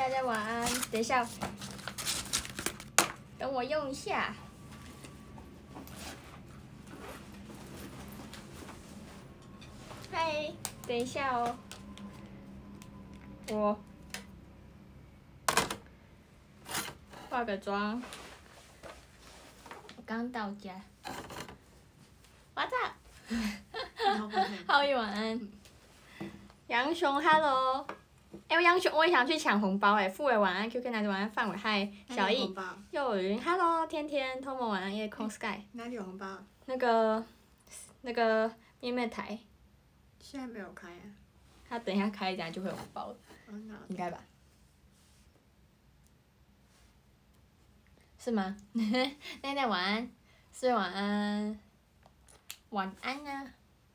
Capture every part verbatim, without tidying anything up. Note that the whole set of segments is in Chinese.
大家晚安。等一下，等我用一下。嗨，等一下哦。我化个妆。我刚到家。What's up？ 浩宇晚安。杨雄 ，Hello。哎、欸，杨雄，我也想去抢红包哎！傅伟晚安 ，Q Q 男子晚安，范伟嗨，小易，幼云 ，Hello， 天天，Tomo 晚安，夜空 Sky。 哪里有红包？ 那个，那个面面台。 现在没有开啊。 他等一下开一下就会有红包了。 哦，那应该吧？是吗？奈奈晚安，四月晚安，晚安啊。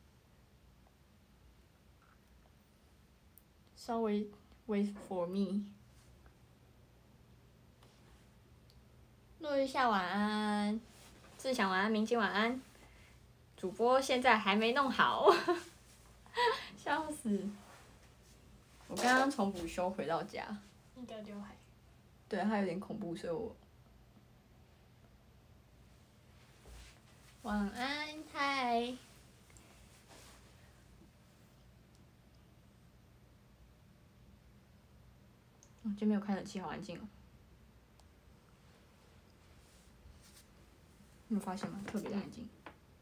稍微 wait for me。陆一下晚安，志祥晚安，明星晚安。主播现在还没弄好，笑死！我刚刚从补休回到家。 你的刘海。 对，它有点恐怖，所以我。晚安，嗨。哦，今天没有开冷气，好安静哦。你有发现吗？特别的安静。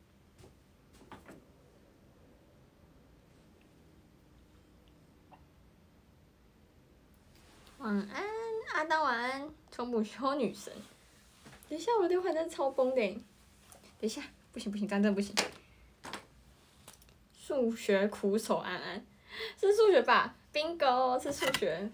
晚安，阿当晚安，从补休女神。等一下，我的刘海真的超崩的。等一下，不行不行，这样真的不行。数学苦手安安，是数学吧 ？Bingo， 是数学。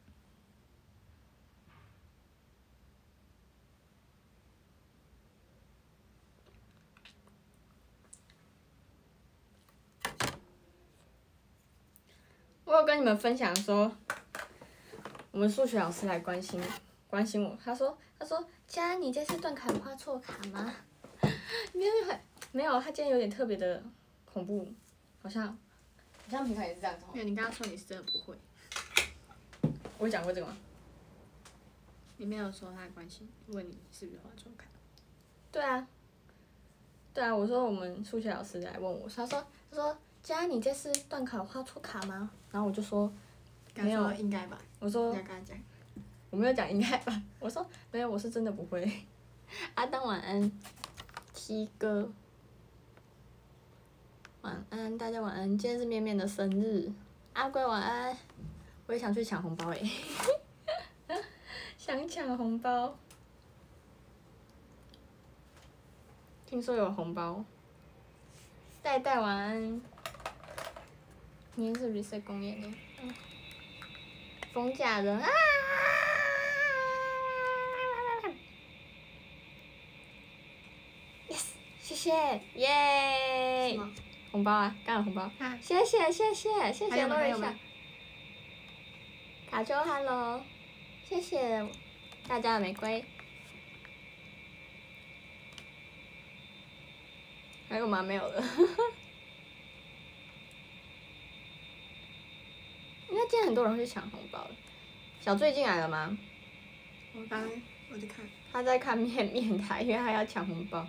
我有跟你们分享说，我们数学老师来关心关心我，他说他说佳，你这次段考有画错卡吗？没有很没有，他今天有点特别的恐怖，好像好像平常也是这样子。 没有，你刚刚说你是真的不会。 我有讲过这个吗？ 你没有说他关心，问你是不是画错卡。 对啊，对啊，我说我们数学老师来问我，他说他说佳，你这次段考有画错卡吗？然后我就说没有， 应该吧。 我说你要跟他讲。 我没有讲应该吧，我说没有，我是真的不会。阿当晚安，七哥晚安，大家晚安。今天是面面的生日，阿龟晚安。我也想去抢红包诶，想抢红包。听说有红包。戴戴晚安。明天是 reset 公演呢。嗯。冯家人啊！yes， 谢谢，耶！红包啊，刚有红包。啊、谢谢谢谢谢谢洛瑞莎。卡丘 ，hello， 谢谢大家的玫瑰。还有吗？没有了。应该今天很多人会去抢红包的。小醉进来了吗？ 我刚我在看。 他在看面面台，因为他要抢红包。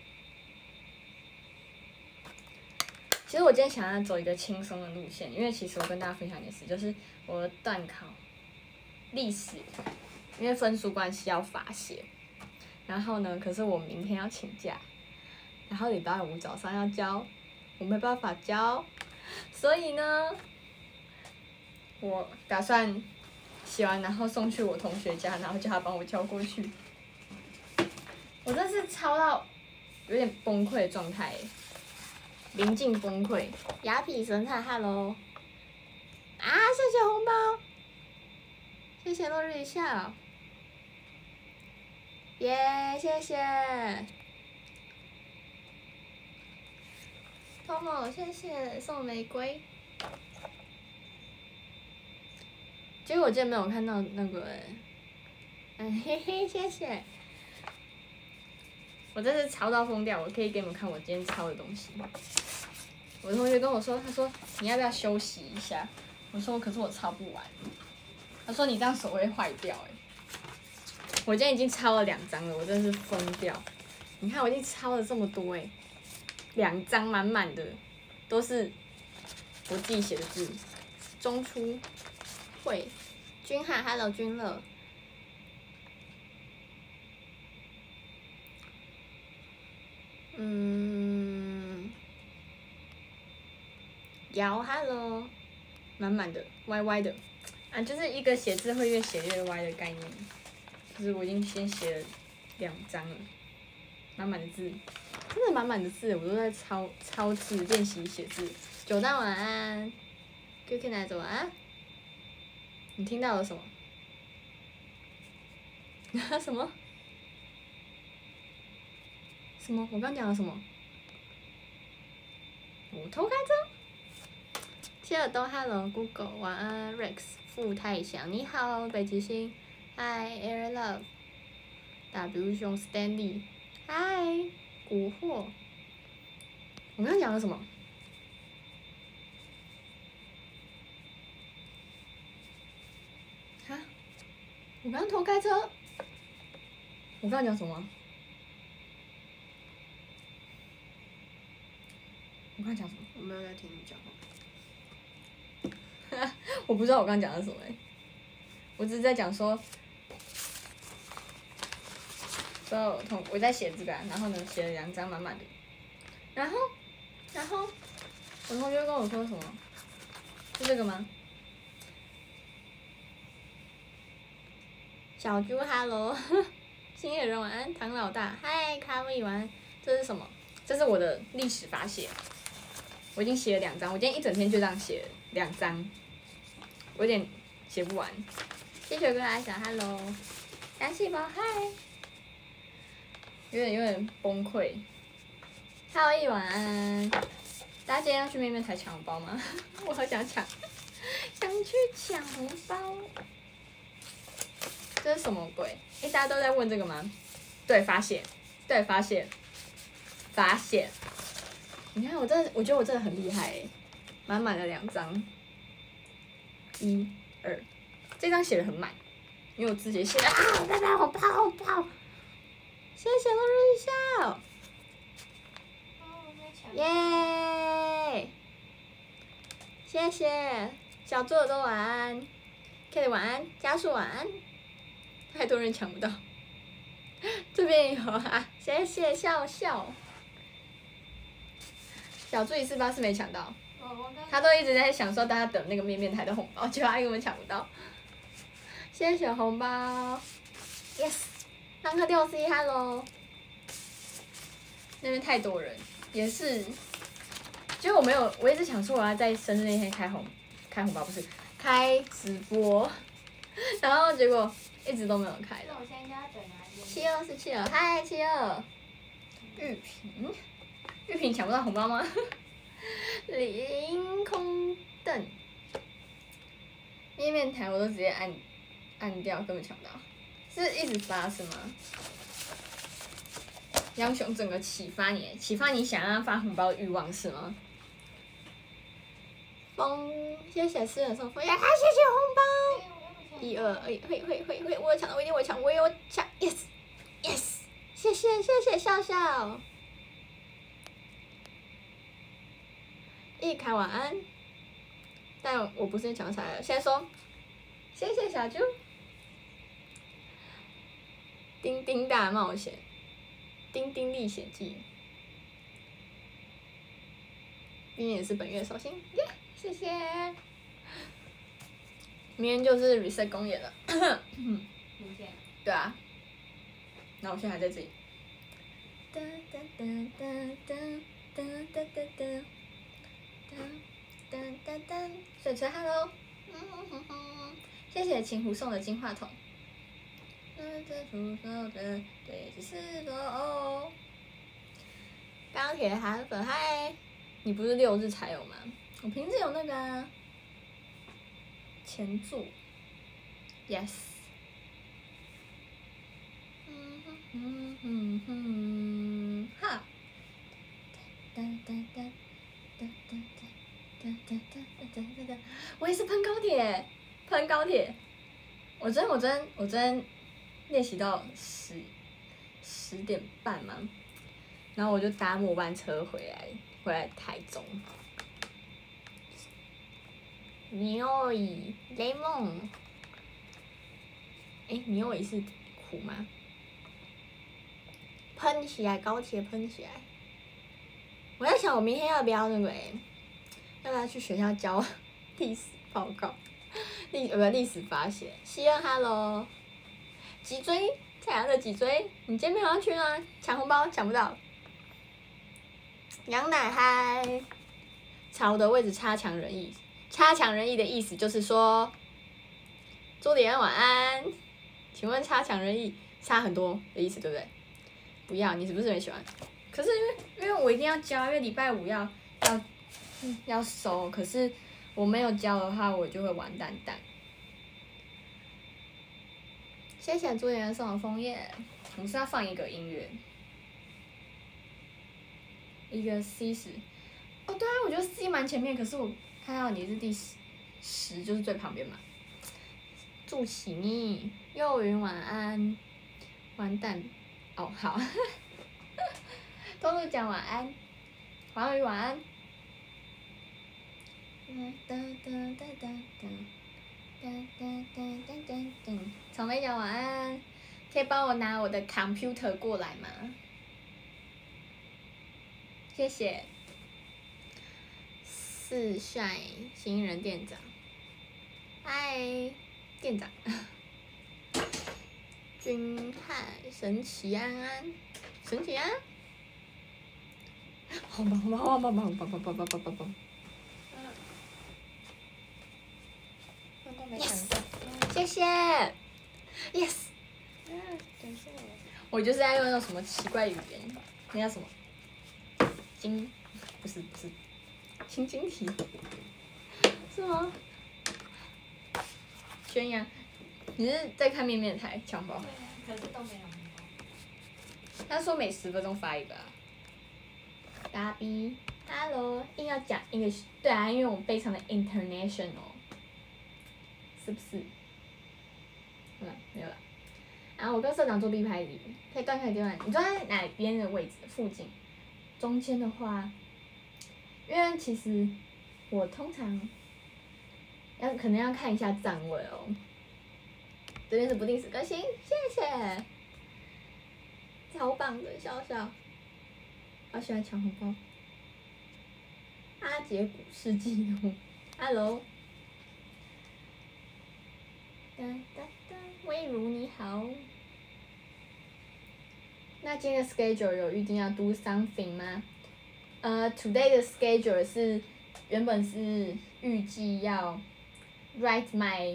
其实我今天想要走一个轻松的路线，因为其实我跟大家分享一件事，就是我的段考历史，因为分数关系要罚写，然后呢，可是我明天要请假，然后礼拜五早上要交，我没办法交，所以呢，我打算写完然后送去我同学家，然后叫他帮我交过去。我真是超到有点崩溃的状态，临近崩溃。雅痞神探 ，Hello， 啊，谢谢红包，谢谢落日一笑，耶、yeah, 谢谢。Tomo， 谢谢送玫瑰。结果我今天没有看到那个哎、欸，嗯嘿嘿，谢谢。我真是抄到疯掉，我可以给你们看我今天抄的东西。我同学跟我说，他说你要不要休息一下？我说可是我抄不完。 他说你这样手会坏掉哎、欸。我今天已经抄了两张了，我真的是疯掉。你看我已经抄了这么多哎、欸，两张满满的都是我自己写的字。中出会君汉 ，Hello 君乐。嗯，摇 Hello， 满满的，歪歪的，啊，就是一个写字会越写越歪的概念。就是我已经先写了两张了，满满的字，真的满满的字，我都在抄抄字练习写字。九蛋晚安 ，Q Q 奶子晚安。你听到了什么？什么？什么？我刚讲了什么？我偷开车。切尔东 ，Hello Google， 晚安 Rex， 傅太祥，你好北极星 ，Hi Air Love，W 兄 Stanley， Hi 蛊惑。我刚刚讲了什么？哈？我刚刚偷开车。我刚刚讲什么？我刚刚讲什么？ 我没有在听你讲话。我不知道我刚刚讲的什么哎、欸，我只是在讲说，说我同我在写字吧，然后呢写了两张满满的，然后，然后我同学跟我说什么？是这个吗？小猪 ，Hello， 新野人晚安，唐老大，嗨，咖啡晚安，这是什么？这是我的历史法写，我已经写了两张，我今天一整天就这样写两张，我有点写不完。谢谢哥阿小 ，Hello， 氧气包，嗨，有点有点崩溃。浩一晚安，大家今天要去面面台抢红包吗？我好想抢，想去抢红包。这是什么鬼？哎、欸，大家都在问这个吗？对，发现，对，发现，发现。你看，我真的，我觉得我真的很厉害哎，满满的两张，一、二，这张写的很满，因为我自己写的啊，拜拜红包红包，谢谢落日笑，耶，谢谢小猪耳朵晚安 ，K 的晚安，加速晚安。太多人抢不到，这边有啊，谢谢笑笑。小猪一四八是没抢到，他都一直在想说大家等那个面面台的红包，结果他根本抢不到。谢谢红包 ，yes， 浪客六 C hello， 那边太多人，也是，结果我没有，我一直想说我要在生日那天开红开红包，不是开直播，然后结果。一直都没有开的。七二是七二，嗨七二。玉萍，玉萍抢不到红包吗？凌空凳，面面台我都直接按按掉，根本抢不到。是一直发是吗？杨雄整个启发你，启发你想要发红包的欲望是吗？风，谢谢诗人送枫叶，还谢谢红包。一二，会会会会会，我有抢到，我一定会抢，我有抢 ，yes yes， 谢谢谢谢笑笑，一凯晚安，但我不是抢彩了，先说，谢谢小猪，丁丁大冒险，丁丁历险记，今天也是本月寿星，耶，谢谢。明天就是 reset 公演了， 明天。 对啊，那我现在还在这里。哒哒哒哒哒哒哒哒哒哒哒哒，水锤 hello， 谢谢秦湖送的金话筒。对，只是说哦。钢铁韩粉嗨，你不是六日才有吗？我平时有那个啊。前座 ，yes。嗯哼哼哼哼，哈。哒哒哒哒哒哒哒哒哒哒哒哒，我也是喷高铁，喷高铁， 我昨天我昨天我昨天练习到十十点半嘛，然后我就搭末班车回来回来台中。牛尾 lemon， 哎，牛尾是苦吗？喷起来，高铁喷起来！我在想，我明天要不要那个哎，要不要去学校交历史报告？历呃不历史发写。西恩 ，hello， 脊椎，太阳的脊椎，你今天没有要去吗？抢红包抢不到。羊奶嗨，朝的位置差强人意。差强人意的意思就是说，朱迪安晚安。请问差强人意差很多的意思对不对？不要，你是不是很喜欢？可是因为因为我一定要交，因为礼拜五要要、嗯、要收，可是我没有交的话，我就会完蛋蛋。谢谢朱迪安送的枫叶，我是要放一个音乐，一个 C 十。哦，对啊，我觉得 C 蛮前面，可是我看到你是第十，十就是最旁边嘛。祝喜你，幼云晚安，完蛋，哦好，东路讲晚安，黄宇晚安。哒哒哒哒哒哒哒哒哒哒哒，草莓讲晚安，可以帮我拿我的 computer 过来吗？谢谢。四帅新人店长，嗨，店长。君汉神奇安安，神奇安。好棒好棒好棒好棒好棒好棒好棒好棒好棒！yes， 谢谢 ，yes。我就是在用那种什么奇怪语言，那叫什么？晶，不是不是，晶晶体，是吗？宣扬，你是在看面面台抢包？ 可是都没有红包。 他说每十分钟发一个啊。大 B，Hello， 硬要讲 English， 对啊，因为我们非常的 international， 是不是？好了，没有了。然后我跟社长做 B 排礼，可以断开电话。你坐在哪边的位置？附近？中间的话，因为其实我通常要可能要看一下站位哦。这边是不定时更新，谢谢。超棒的，笑笑。好喜欢抢红包。阿杰股市记录 ，Hello。哒哒哒，魏如你好。那今天的 schedule 有预定要 do something 吗？呃 ，today 的 schedule 是原本是预计要 write my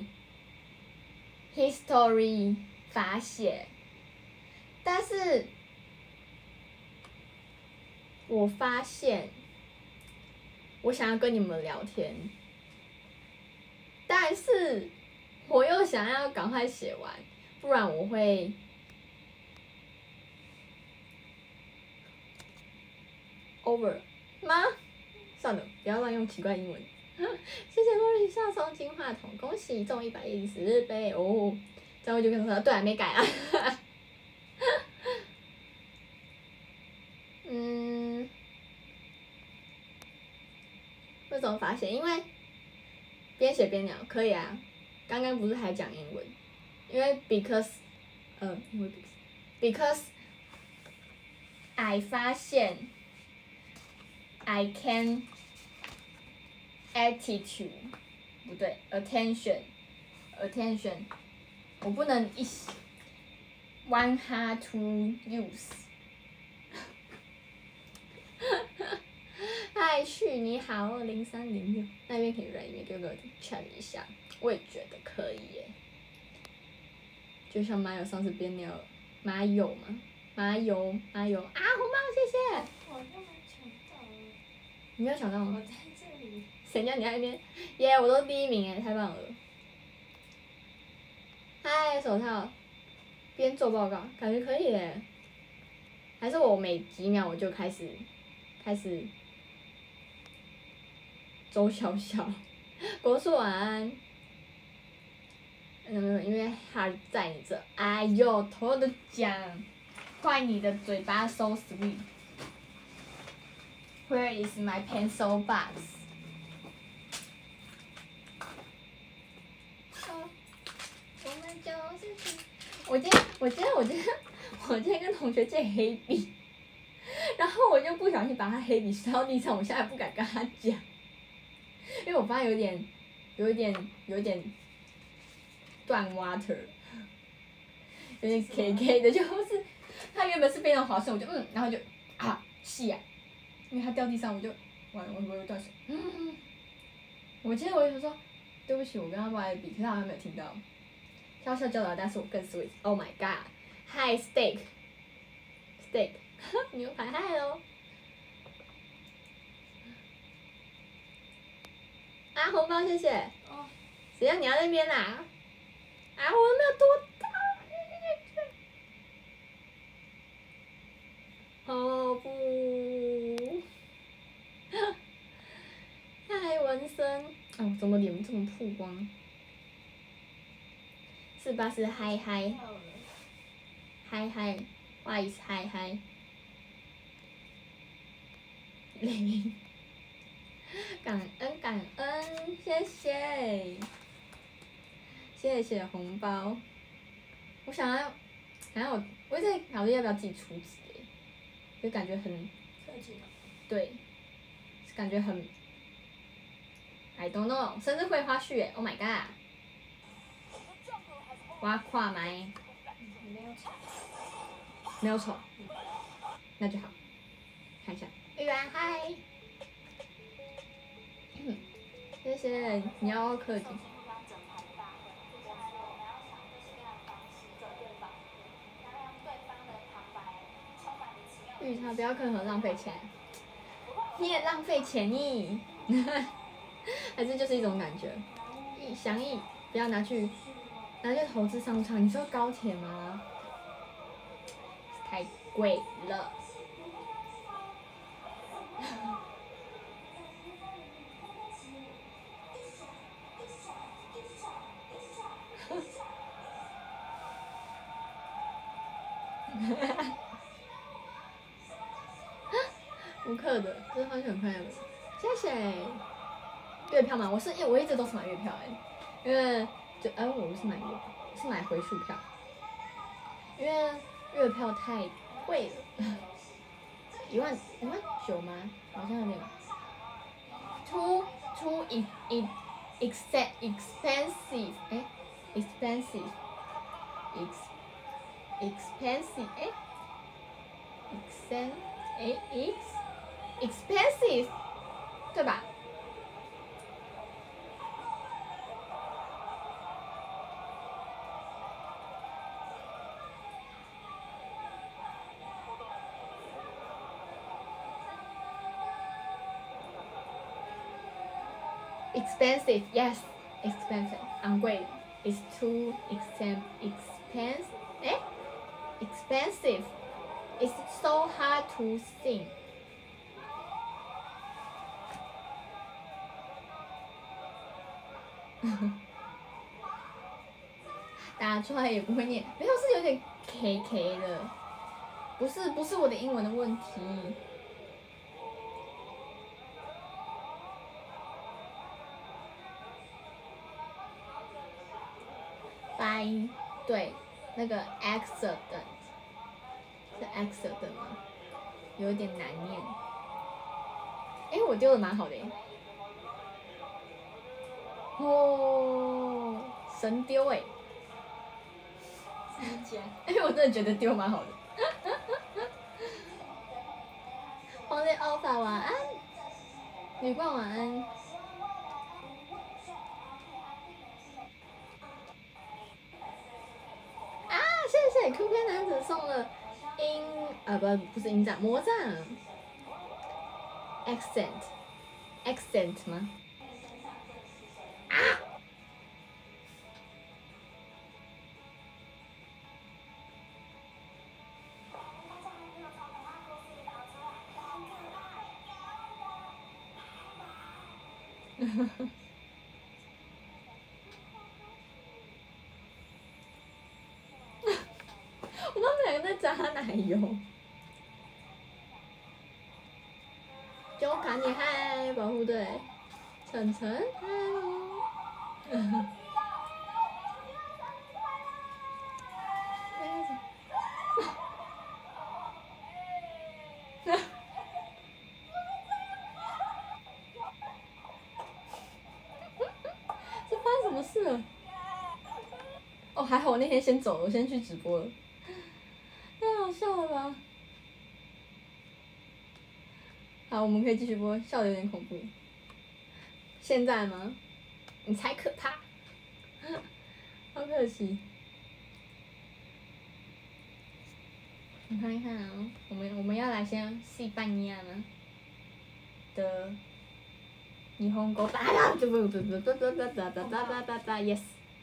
history 罚写，但是我发现我想要跟你们聊天，但是我又想要赶快写完，不然我会。over 吗？算了，不要乱用奇怪英文。谢谢洛丽莎送金话筒，恭喜中一百一十杯哦！这样我就跟他说，对啊，没改啊。嗯，为什么发现？因为边写边聊可以啊。刚刚不是还讲英文？因为 because， 呃，因为 because I 发现。I can attitude 不对 attention attention 我不能一 one hard to use 嗨旭你好零三零六那边可以来一边给我 chat 一下，我也觉得可以耶，就像马友上次编聊马友嘛，马友马友啊红包谢谢。你没有抢到吗？ 我在这里。 谁叫你在那边？耶、yeah, 我都第一名哎，太棒了！嗨，手套，边做报告，感觉可以耶。还是我每几秒我就开始，开始。周小小，国硕晚安。 嗯，因为它在你这。哎呦，偷的讲，怪你的嘴巴 so sweet。Where is my pencil box？ 哦，我们就是我今天，我今天，我今天，我今天跟同学借黑笔，然后我就不小心把他黑笔摔到地上，我现在不敢跟他讲，因为我发现有点，有一点，有点断 water， 有点 K K 的，就是他原本是非常滑顺，我就嗯，然后就啊，是啊，因为他掉地上，我就完了，我我会断手。嗯，我记得我就说对不起，我跟他玩的笔，可是他好像没有听到。笑笑教导，但是我更 sweet。Oh my god！Hi steak，steak， 牛排嗨喽！啊，红包谢谢。哦。谁让你要那边啦？啊，我都没有多大。哦不。嗨，纹身。哦，怎么脸这么曝光？是吧？是嗨嗨。嗨嗨，What is 嗨嗨？零。感恩感恩，谢谢，谢谢红包。我想要，想要我，我一直在考虑要不要自己出纸诶，就感觉很，对，感觉很 ，I don't know， 生日会花絮诶 ，Oh my god！ 我要跨麦。没有丑。没有丑。那就好。看一下。玉然嗨。谢谢，你要客气。绿茶不要客和，浪费钱。你也浪费钱你，还是就是一种感觉。一想一，不要拿去拿去投资商场。你说高铁吗？太贵了。无氪的，这是好像很快乐。谢谢。月票嘛，我是因为我一直都是买月票哎、欸，因为就哎、呃、我不是买月票，我是买回数票，因为月票太贵了，一万一万九吗？好像有点。Too too e e ex expensive 哎、欸、expensive ex expensive 哎、欸、expen 哎 ex expensive 对吧？Expensive, yes, expensive， 昂贵 is too expen expensive， 哎 ，expensive, it's so hard to sing。打出来也不会念，没有是有点 K K 的，不是不是我的英文的问题。发音对，那个 accident 是 accident 吗？有点难念。哎，我丢的蛮好的耶。哦，神丢哎！哎，我真的觉得丢蛮好的。黄烈奥法晚安，女冠晚安。啊，谢谢 Q Q 男子送了音啊不不是音赞魔杖 accent accent 吗？啊！ 有。就看你嗨，保护队，晨晨嗨喽。这发生什么事了？哦，还好我那天先走了，我先去直播了。太好笑了吧？好，我们可以继续播，笑得有点恐怖。现在吗？你才可怕！好可惜。你看一看啊、哦，我们我们要来先西班牙呢的日本語，吧啦，不不不不不不不不不不不 yes。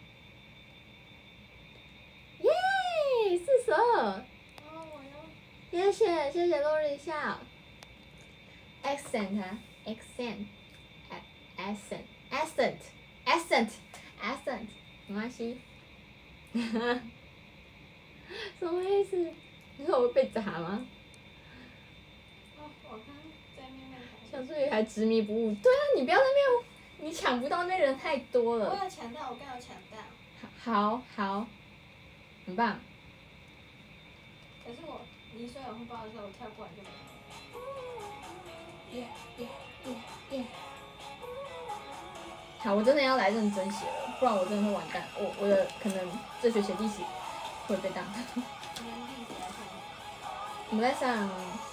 耶，四十二。 哦，我谢要。 谢谢谢洛丽笑。accent 啊 accent accent accent accent accent 没关系。什么意思？你说我会被砸吗？ 哦，我刚在面面谈。 小助理还执迷不悟。对啊，你不要在那边，你抢不到那边人太多我了。 有抢到，我刚有抢到。 好好，很棒。 可是我你说有红包的时候，我跳过来就没有。 耶耶耶耶！好，我真的要来认真写了，不然我真的会完蛋。我我的可能这学期历史会被当。我们在上。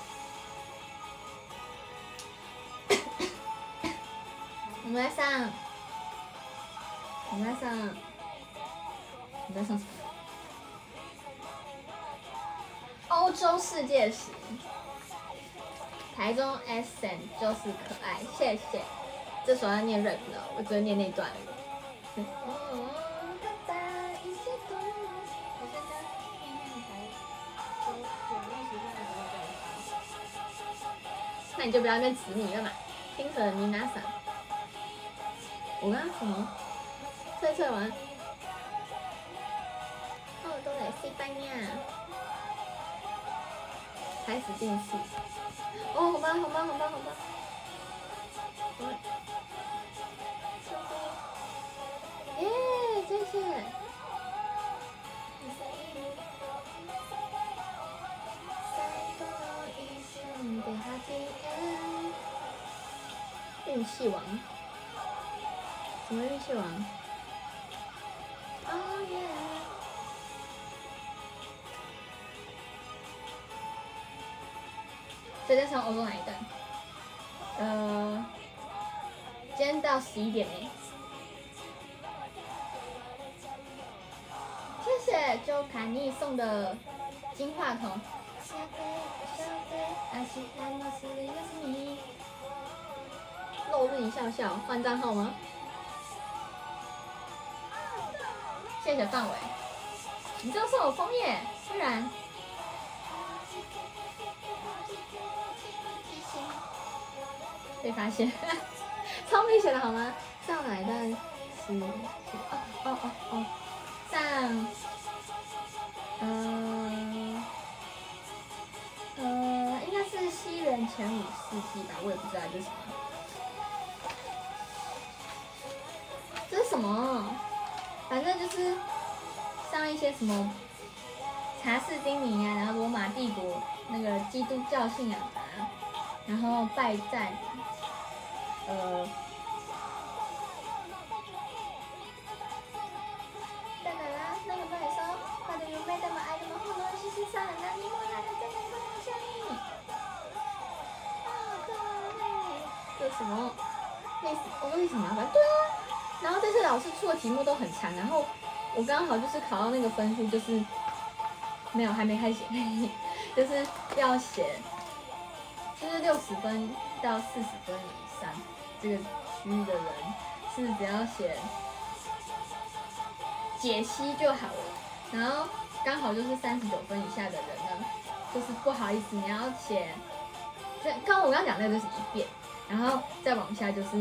我们在上。我们在上。我们在上什么？欧洲世界史。台中 S N 就是可爱，谢谢。这首要念 rap 的，我只会念那段而已。那你就不要那边执迷了嘛，听着你拿伞。我刚刚什么？测测完。哦，都来西班牙。开始进戏。哦，红包红包红包红包！耶，谢谢！运气王？什么运气王？哦耶！所以在上欧洲哪一段？呃，今天到十一点诶。谢谢就卡尼送的金话筒。露日一笑笑，换账号吗？谢谢范伟，你就送我枫叶，居然。被发现，超明显的好吗？上哪一段是？哦哦哦哦，上，嗯、呃，呃，应该是西元前五世纪吧，我也不知道这是什么。这是什么？反正就是上一些什么查士丁尼啊，然后罗马帝国那个基督教信仰啊，然后拜占。呃，だから那个不好说，他的夢でも愛でもほのししさ何もやれてないこの下に。啊，对，这什么？历史，哦，历史麻烦，对啊。然后这次老师出的题目都很长，然后我刚好就是考到那个分数，就是没有还没开写，就是要写，就是六十分到四十分以上。这个区域的人是只要写解析就好了，然后刚好就是三十九分以下的人呢，就是不好意思，你要写，就刚我刚刚讲那个就是一遍，然后再往下就是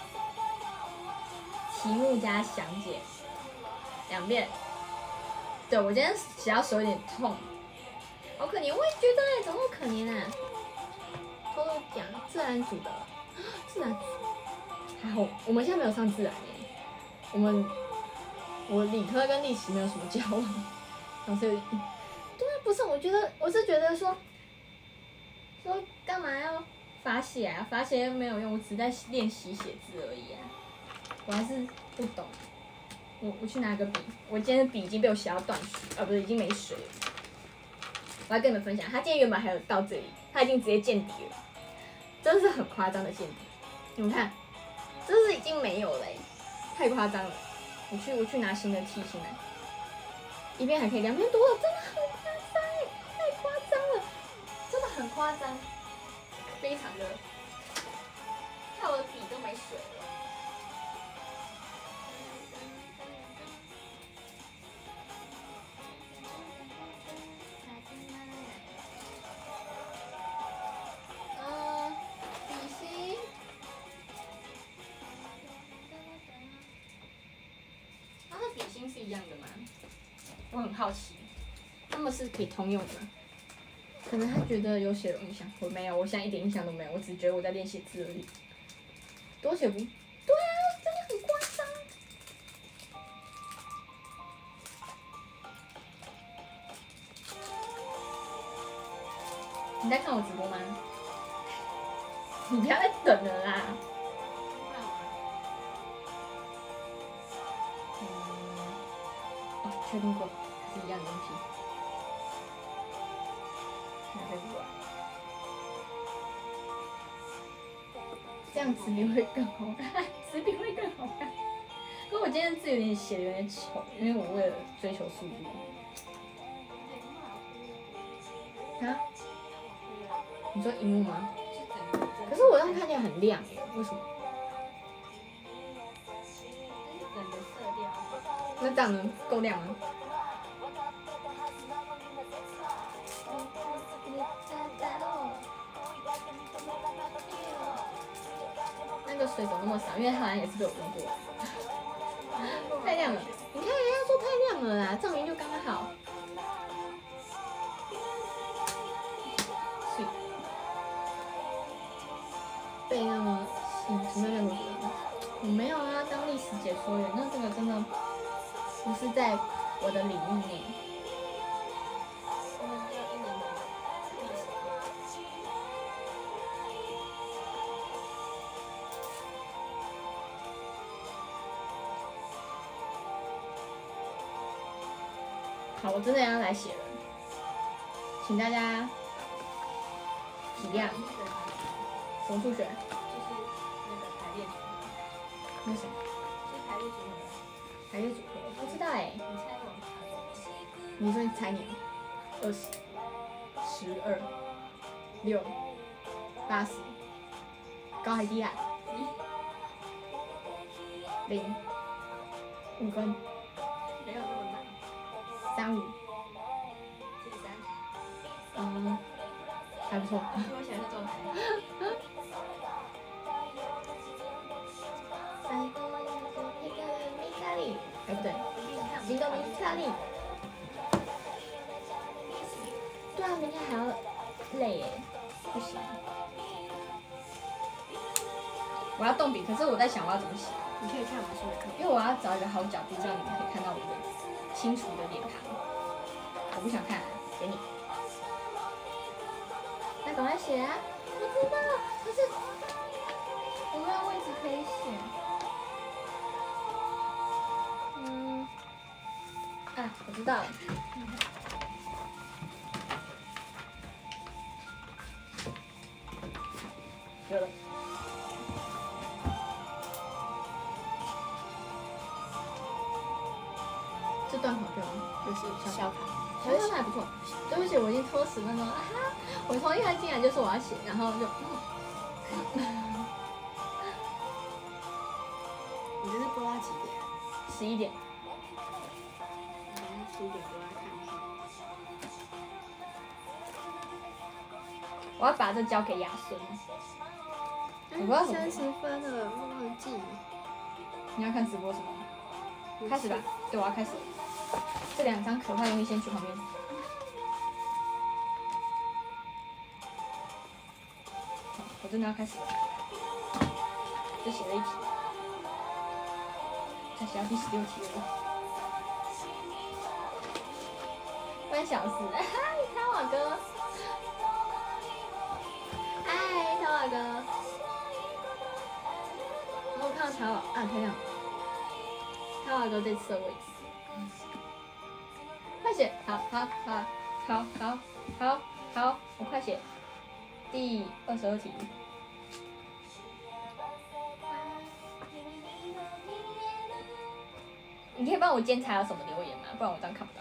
题目加详解两遍。对，我今天写到手有点痛， 好可怜，我也觉得哎，怎么那么可怜啊？偷偷讲，自然组的，自然组还好，我们现在没有上自然耶，我们我理科跟历史没有什么交往，老师有点，对啊，不是，我觉得我是觉得说说干嘛要罚写啊？罚写又没有用，我只在练习写字而已啊，我还是不懂。我我去拿个笔，我今天的笔已经被我写到断水，啊不是，已经没水了。我要跟你们分享，他今天原本还有到这里，他已经直接见底了，真的是很夸张的见底。你们看，真是已经没有了、欸，太夸张了。我去我去拿新的 T 进来，一边还可以两边多了，真的很夸张哎，太夸张了，真的很夸张，非常的，看我的笔都没水了。是一样的吗？我很好奇，他们是可以通用的吗？可能他觉得有写有印象，我没有，我现在一点印象都没有，我只觉得我在练写字而已。多写不？对啊，真的很夸张。你在看我直播吗？你不要再等了啦。确定过是一样的东西，拿这个过来，这样纸笔会更好看，纸笔会更好看。可我今天字有点写的有点丑，因为我为了追求速度。啊？你说荧幕吗？可是我这样看起来很亮耶，为什么？那这样能够亮吗？那个水怎么那么少？因为它好像也是被我用过。太亮了，你看人家说太亮了啦，照明就刚刚好。是。背那么细，什么叫背？我没有啊，当历史解说员，那这个真的不是在我的领域内。好，我真的要来写了，请大家体谅。什么数学？就是那个排列组合。那什么？是排列组合。排列组合，我不知道哎、欸。你猜我？你说你猜你？二十、十二、六、八十，高还低啊？零，五分。没有那么难。三五。七十三。嗯，还不错。比我想象中的还。哎，不对，行动力差力。对啊，明天还要累耶，不行。我要动笔，可是我在想我要怎么写。 你可以看我们书的课， 因为我要找一个好角度，这样你们可以看到我的清楚的脸庞。我不想看、啊，给你。那赶快写啊！我知道，可是我没有位置可以写。嗯，啊，我知道了。有了。这段好对吗？ 就是小卡， 小卡还不错。对不起，我已经拖十分钟了。哈，我从一开始进来就说我要写，然后就。 你这是播到几点？ 十一点。 嗯，十一点播到看剧。 我要把这交给亚孙。我不知道什么。 三十分了，忘记。 你要看直播什么？开始吧，对，我要开始。这两张可怕东西先去旁边。 我真的要开始了，就写了一题，才写到第十六题了。半小时，嗨，汤瓦哥，嗨，汤瓦哥，我看到乔瓦啊，太亮了，汤瓦哥这次的位置，快写，好好好好好好好，我快写，第二十二题。你可以帮我监察有什么留言吗？不然我这样看不到。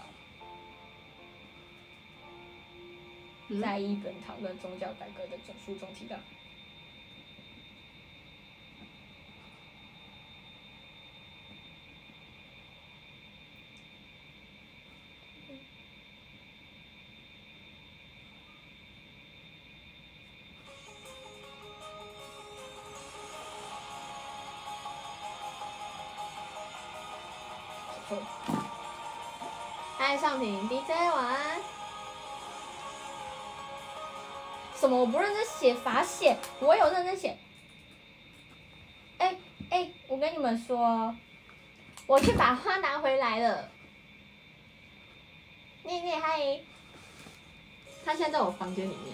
嗯、 在一本讨论宗教改革的整书中提到，嗨，尚平 D J 晚安。什么？我不认真写罚写，我有认真写。哎、欸、哎、欸，我跟你们说，我去把花拿回来了。念念嗨，他现在在我房间里面，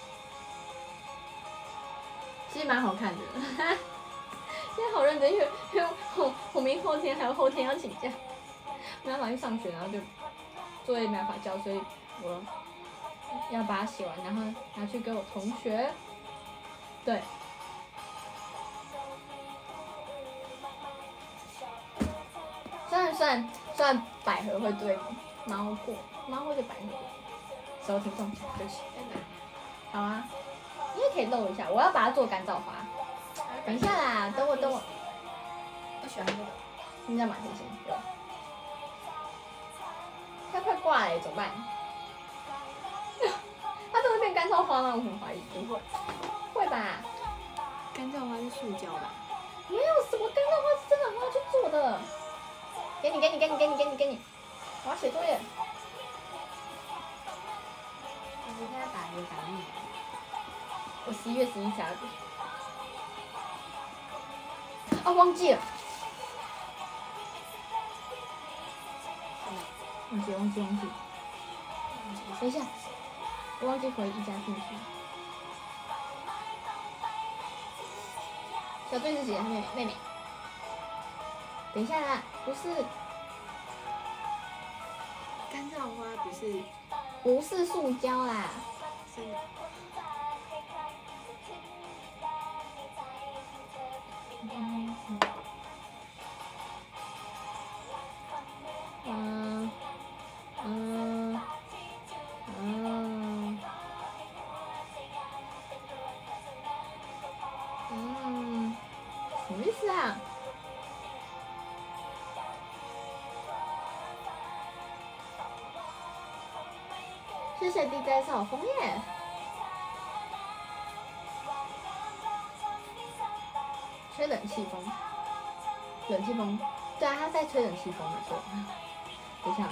其实蛮好看的。现在好认真，因为因为我我明后天还有后天要请假，没办法去上学，然后就作业没办法交，所以我要把它写完，然后拿去给我同学。对。虽然虽然虽然百合会对猫过，猫会对百合过，手挺重，对不起。好啊，你也可以露一下，我要把它做干燥花。等一下啦，等我等我。 我喜欢这个。 你在马星星，对。它快挂了，怎么办？它真的变干燥花吗？我很怀疑。不会。会吧？ 干燥花是塑胶吧？ 没有什么干燥花是真的花去做的。给你给你给你给你给你给你，我要写作业。 我今天打一个打疫苗。 我十一月十一才。哦，忘记了。忘记忘记忘记。等一下，我忘记回一家信息。小队是谁？妹妹妹妹。等一下啦，不是。 干燥花不是。 不是塑胶啦。 是。 嗯嗯嗯嗯嗯，什么意思啊？谢谢 D J 少枫叶。吹冷气风，冷气风，对啊，他在吹冷气风，没错。等一下，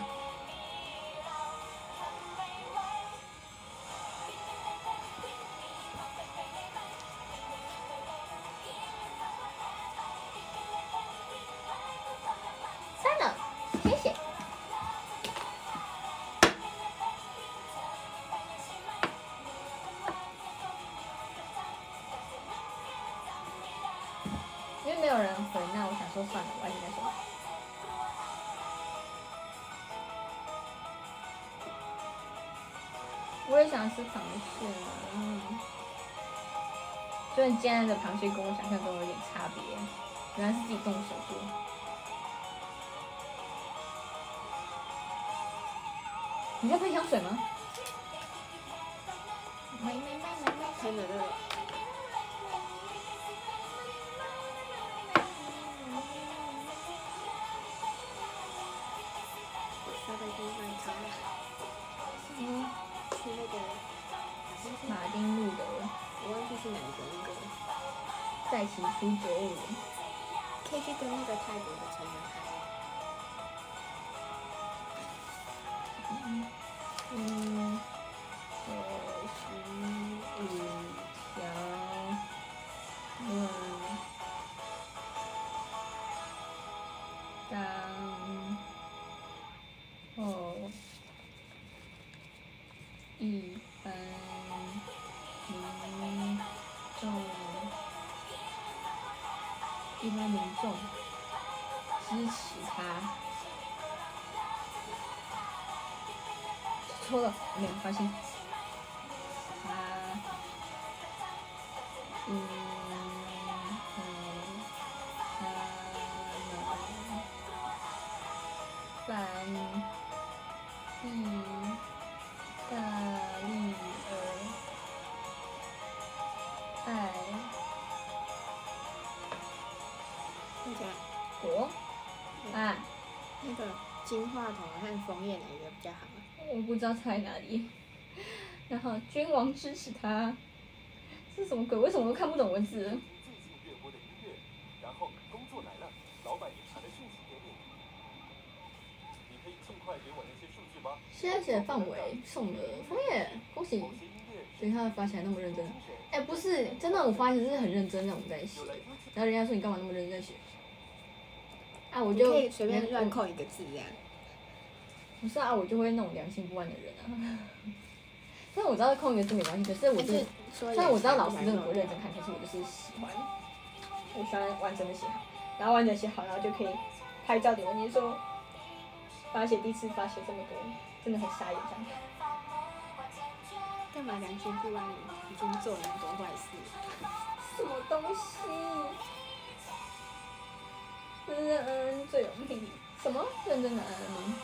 删了，谢谢。因为没有人回，那我想说算了，我还是再说。我也想吃螃蟹啊，嗯。所以今天的螃蟹跟我想象中有点差别，原来是自己动手做。你在喷香水吗？没没没没没， 喷了这个。沙贝丁卖茶。 嗯。 去那个。 马丁路的。 我忘记是哪一个那个。 在起初九五。 可以去跟那个泰国的成员拍。 嗯。嗯。九十五条。 众一般民众支持他。错了，没有发现。他，嗯嗯，他们反意大利而爱那个国啊， 那个金话筒和枫叶哪一个比较好啊？ 我不知道在哪里。然后君王支持他，这是什么鬼？为什么我看不懂文字？ 最近热播的音乐，然后工作来了，老板也传了讯息给你，你可以尽快给我那些数据吗？ 现在写的范围送了枫叶，恭喜！ 某些音乐所以他发起来那么认真。哎、不是，真的，我发现是很认真那种在写。然后人家说你干嘛那么认真写？啊，我就你可以随便乱扣一个字这样。 不是啊，我就会那种良心不安的人啊。虽然我知道空一个字没关系，可是我真的，虽然我知道老师真的不会认真看，可是我就是喜欢，我喜欢完整的写好，然后完整写好，然后就可以拍照给我。你说发写第一次发写这么多，真的很傻眼这样。 干嘛良心不安？已经做了那么多坏事。 什么东西？认真安安最有魅力。什么？认真的安安。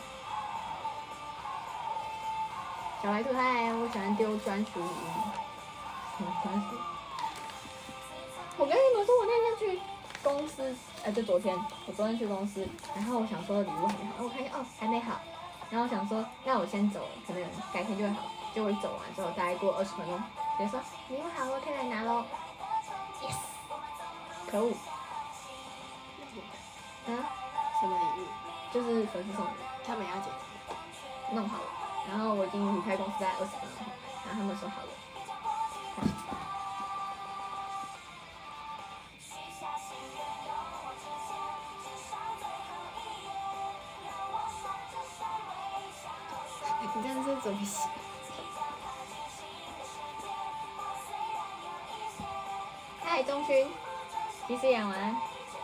小白兔嗨，我喜欢丢专属礼物。什么专属？我跟你们说，我那天去公司，哎，就昨天，我昨天去公司，然后我想说礼物还没好，然后我看见哦还没好，然后我想说那我先走了，可能改天就会好。结果一走完之后，大概过二十分钟，直接说礼物好了，可以来拿喽。Yes。可恶。啊？ 什么礼物？ 就是粉丝送的， 他们要检查。 弄好了，然后我已经离开公司大概二十分钟，然后他们说好了。 你真的是怎么写？ 嗨，钟勋，及时养完。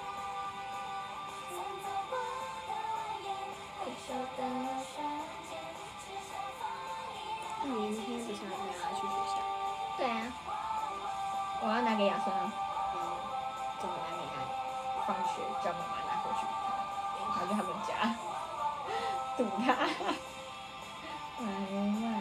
那你明天不是要带他去学校？ 对啊，我要拿给亚森啊， 哦，怎么拿给他？ 放学叫妈妈拿回去，拿去他们家，堵他。喂喂。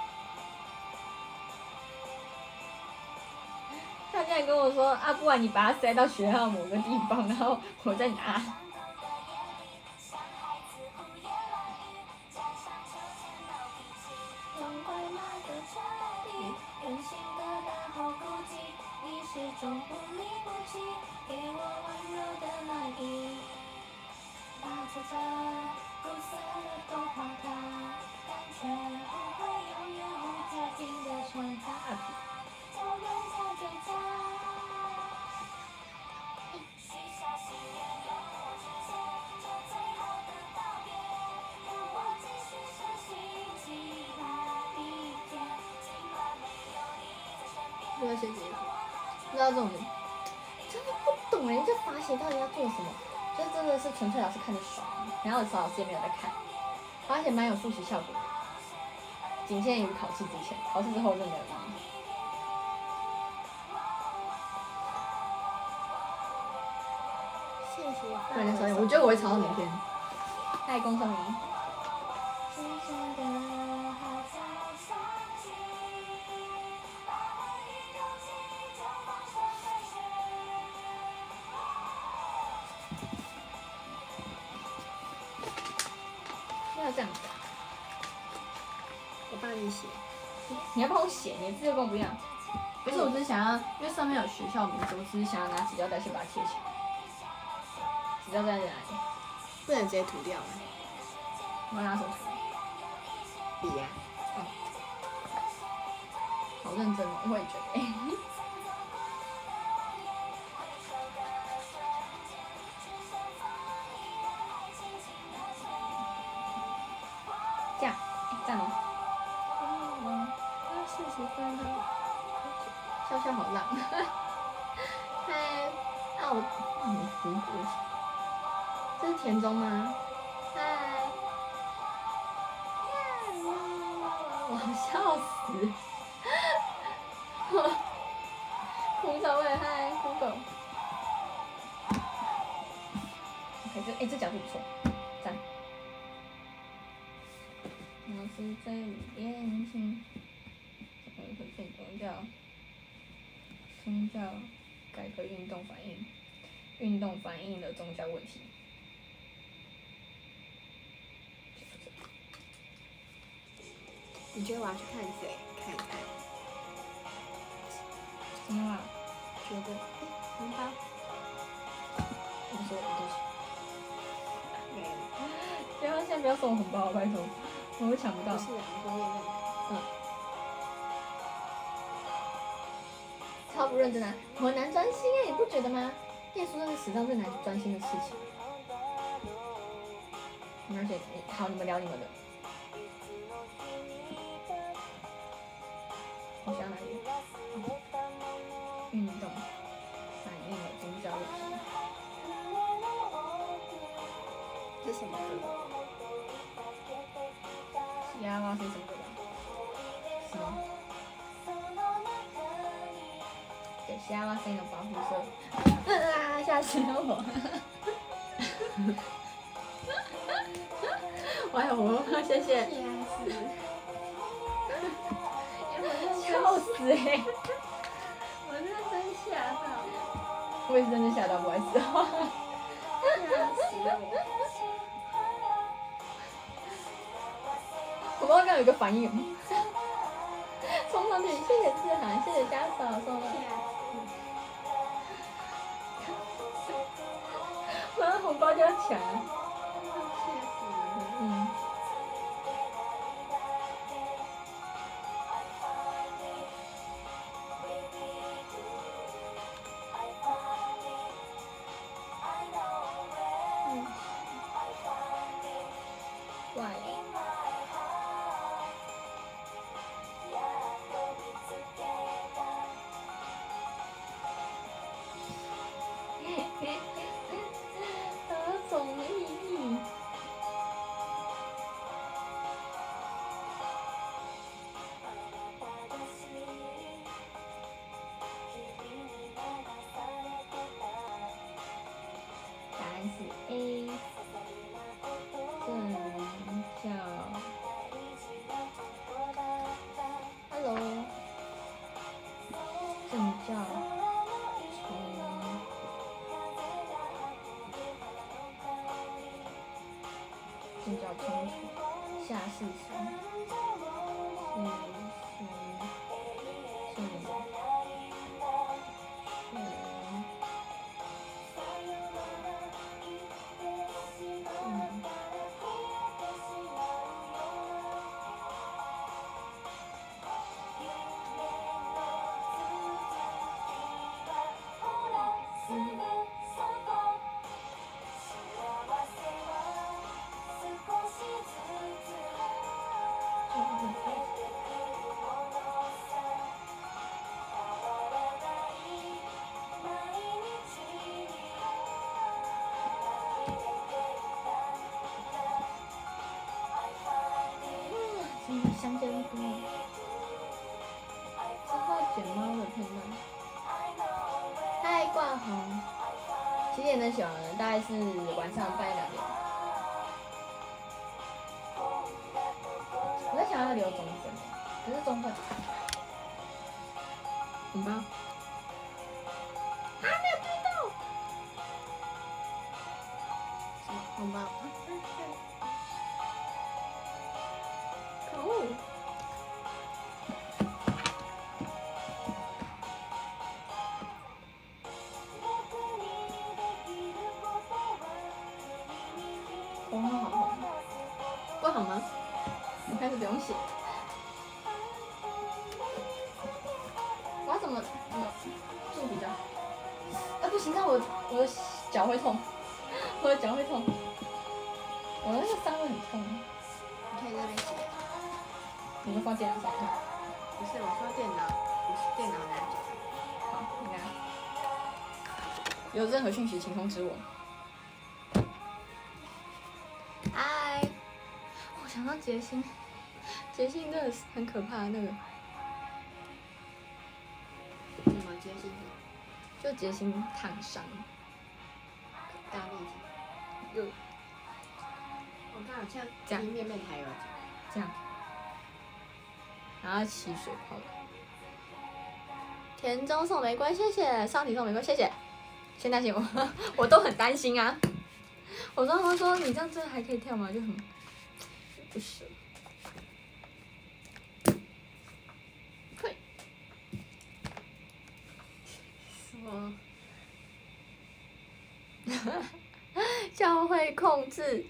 他竟然跟我说啊，不然你把它塞到学校某个地方，然后我再拿。不要写结束，不知道这种人真的不懂人家发写到底要做什么，就真的是纯粹老师看着爽，然后老师也没有在看，发写蛮有复习效果的，仅限于考试之前，考试之后真的没有意义。 谢谢。 快点收音，我觉得我会吵到明天。嗨，龚胜明。要这样子啊？ 我帮你写。 你要帮我写，你的字又跟我不一样。不是，我只是想要，因为上面有学校名字，我只是想要拿纸胶带先把它贴起来。纸胶带在哪里？ 不能直接涂掉吗？ 我要拿什么涂？ 笔呀、 哦，好认真哦，我也觉得。这样，这样哦。 要四十分了。 笑笑好浪。嗨，啊我，嗯，胡果，这是田中吗？嗨，我好笑死。胡小伟，嗨，胡狗。OK， 这哎、欸、这角度不错，赞。我是最年轻，我会变宗教，宗教改革运动反应，运动反映的宗教问题。 你觉得我要去看谁？看一看。 怎么了？ 觉得，哎，红包。 我说我对不起。 没有。 不要，现在不要送我红包，拜托，我会抢不到。 不是啊，我也认。 嗯。超不认真啊！我很难专心哎，你不觉得吗？念书真是史上最难专心的事情。而且，好，你们聊你们的。我想哪里？运动反映了宗教问题。 这什么歌？ 西亚哇是什么歌？是吗？对，西亚哇是一种保护色。啊！吓死了我！我还有我，谢谢。笑死哎、欸！ 我真的真吓到。 我也是真的吓到，不好意思。 吓死我！ 我刚刚有一个反应，冲上去，谢谢志涵，谢谢家嫂送的。马上红包就要抢了。嗯。相见不多，之后卷猫的片段。嗨，挂红，几点能写完呢？大概是晚上半夜两点。我在想要留中分，可是中分。红包。啊，没有追到。 什么红包？ 可恶！红包好红，不好吗？我开始不用写。我要怎么怎么做比较？啊，不行，那我我的脚会痛，我的脚会痛，我的那个伤会很痛。 你可以在那边写。 你就放电脑上。 不是，我说电脑，不是电脑拿脚。 有任何讯息请通知我。嗨，我想到杰星，杰星真的是很可怕的那个， 什么决心？ 就杰星烫伤， 大力气。 有我看好像这样一面面还有这样，然后起水泡。田中送玫瑰，谢谢；上体送玫瑰，谢谢。先担心我，我都很担心啊。我刚刚说你这样真的还可以跳吗？就很不舍。嘿，什么？教会控制。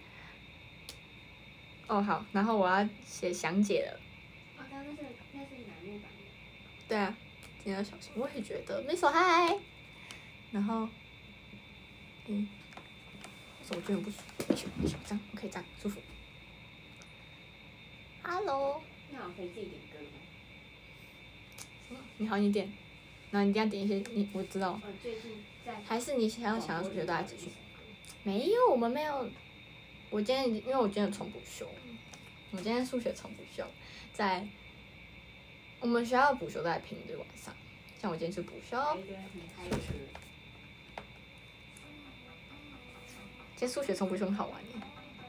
哦好，然后我要写详解了。 哦，那那是那是楠木版的。 对啊，今天要小心。我也觉得，没手嗨。然后，嗯，手觉得很不舒服，这样可以这样舒服。Hello。 那我可以自己点歌吗？ 什么？你好，你点，然后你这样点一些，你我知道。 我最近在。 还是你想要想要数学大家资讯？没有，我们没有。我今天因为我今天有重补修，我今天数学重补修，在我们学校的补修在平日晚上，像我今天是补修。今天数学重补修很好玩耶。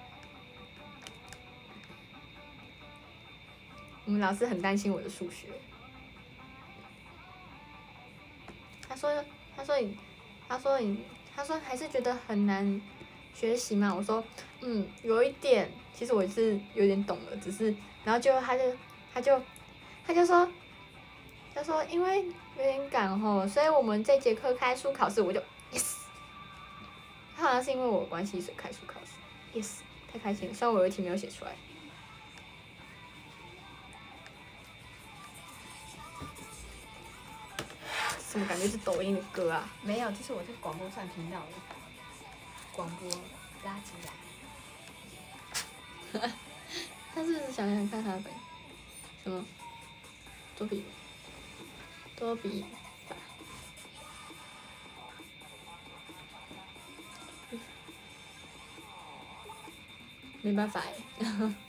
我们老师很担心我的数学，他说：“他说你，他说你，他说还是觉得很难学习嘛。”我说：“嗯，有一点，其实我是有点懂了，只是……然后就他就他就他就说，他说因为有点赶吼，所以我们这节课开书考试，我就 yes。他好像是因为我关系所以开书考试 yes， 太开心了。虽然我有一题没有写出来。”怎么感觉是抖音的歌啊？ 没有，这是我在广播上听到的。广播拉起来。他是不是想想看他的本？什么？多比？多比？没办法哎。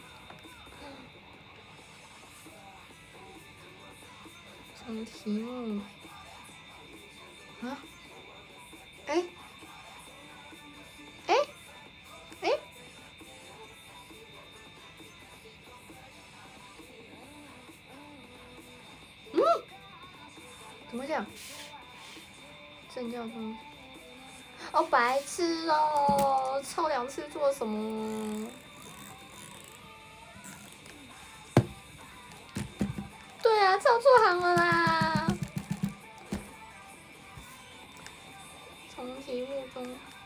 什么题目？啊？哎？哎？哎？嗯？怎么讲？正教中。哦，白痴哦！抄两次做什么？对啊，抄错行了啦！从题目中，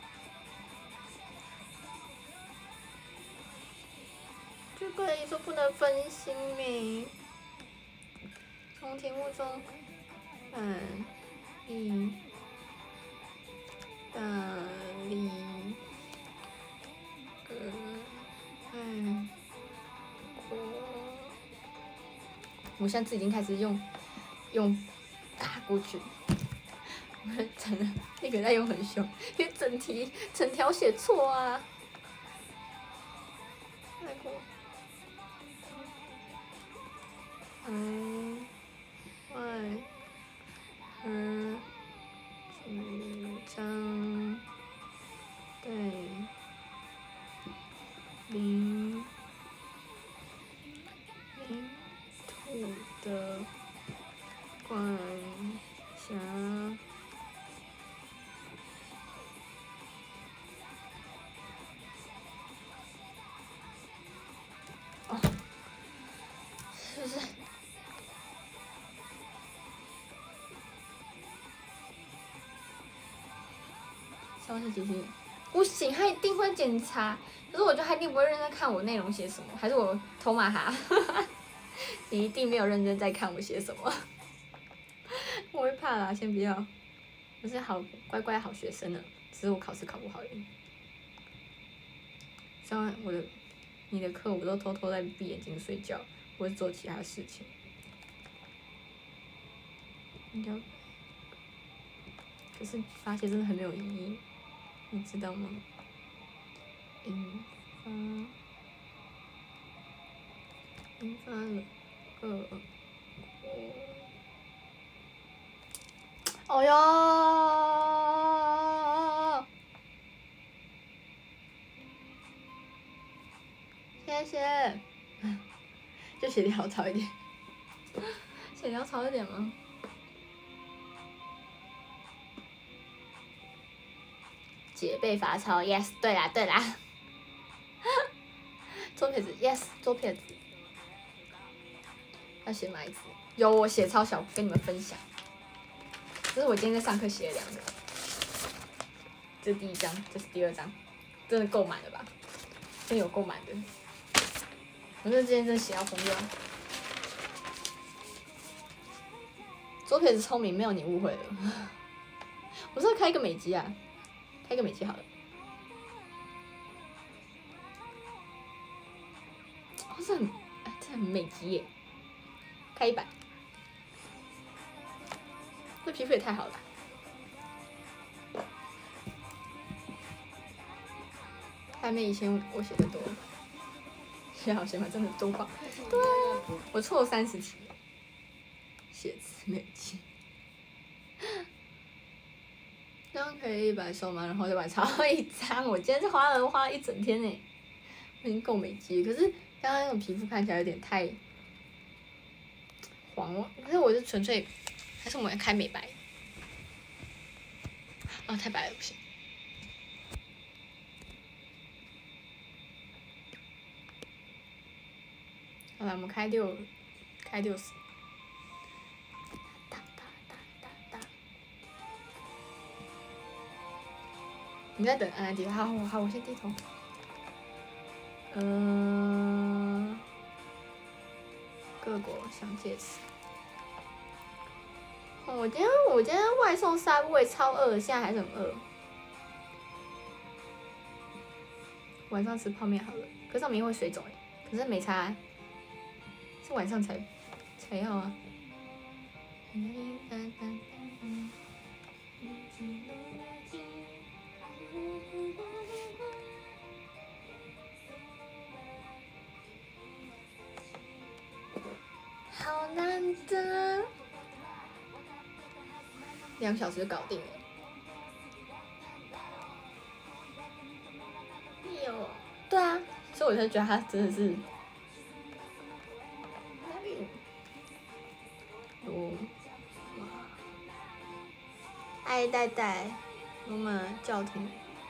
就可以说不能分心咩？从题目中，嗯，一，大力，呃，嗯，国。我现在字已经开始用用打过去，我真的那个在用很凶，因为整题整条写错啊。太过，嗯，外，嗯，主张对领领土的管辖。哦，是不是？稍息几星？不行，他一定会检查。可是我觉得他一定不会认真看我内容写什么，还是我偷骂他？你一定没有认真在看我写什么。我会怕啦，先不要。我是好乖乖好学生呢，只是我考试考不好而已。像我的。你的课我都偷偷在闭眼睛睡觉，或者做其他事情。可是发泄真的很没有意义，你知道吗？引发引发了恶果。哦哟，谢谢。就血条糙一点，血条糙一点吗？姐被罚抄 ，yes， 对啦对啦。左撇子 ，yes， 左撇子。要写哪一次？有我写超小，跟你们分享。这是我今天在上课写的两个，这是第一张，这是第二张，真的够满了吧？真有够满的。我觉得今天真的写到疯掉。左撇子聪明，没有你误会了。我是要开一个美肌啊，开一个美肌好了。哦，这很，哎，这很美肌耶。开一百，这皮肤也太好了吧。还没以前我写的多，写好写满真的多爆。对啊，我错了三十题。写词美肌，这样可以一百收吗？然后就把它抄一张。我今天是花了花了一整天呢，我已经够美肌，可是刚刚那种皮肤看起来有点太黄了。可是我是纯粹，还是我们要开美白？哦，太白了不行。好了，我们开六，开六十。你在等安安低头？好，好，我先低头。嗯、呃，各国想介词。哦，我今天我今天外送三位超饿，现在还是很饿。晚上吃泡面好了，可是我明天会水肿哎，可是没差、啊，是晚上才才要啊。好难得，两个小时就搞定了。有，对啊，所以我才觉得他真的是，哦，爱戴戴，我们叫停。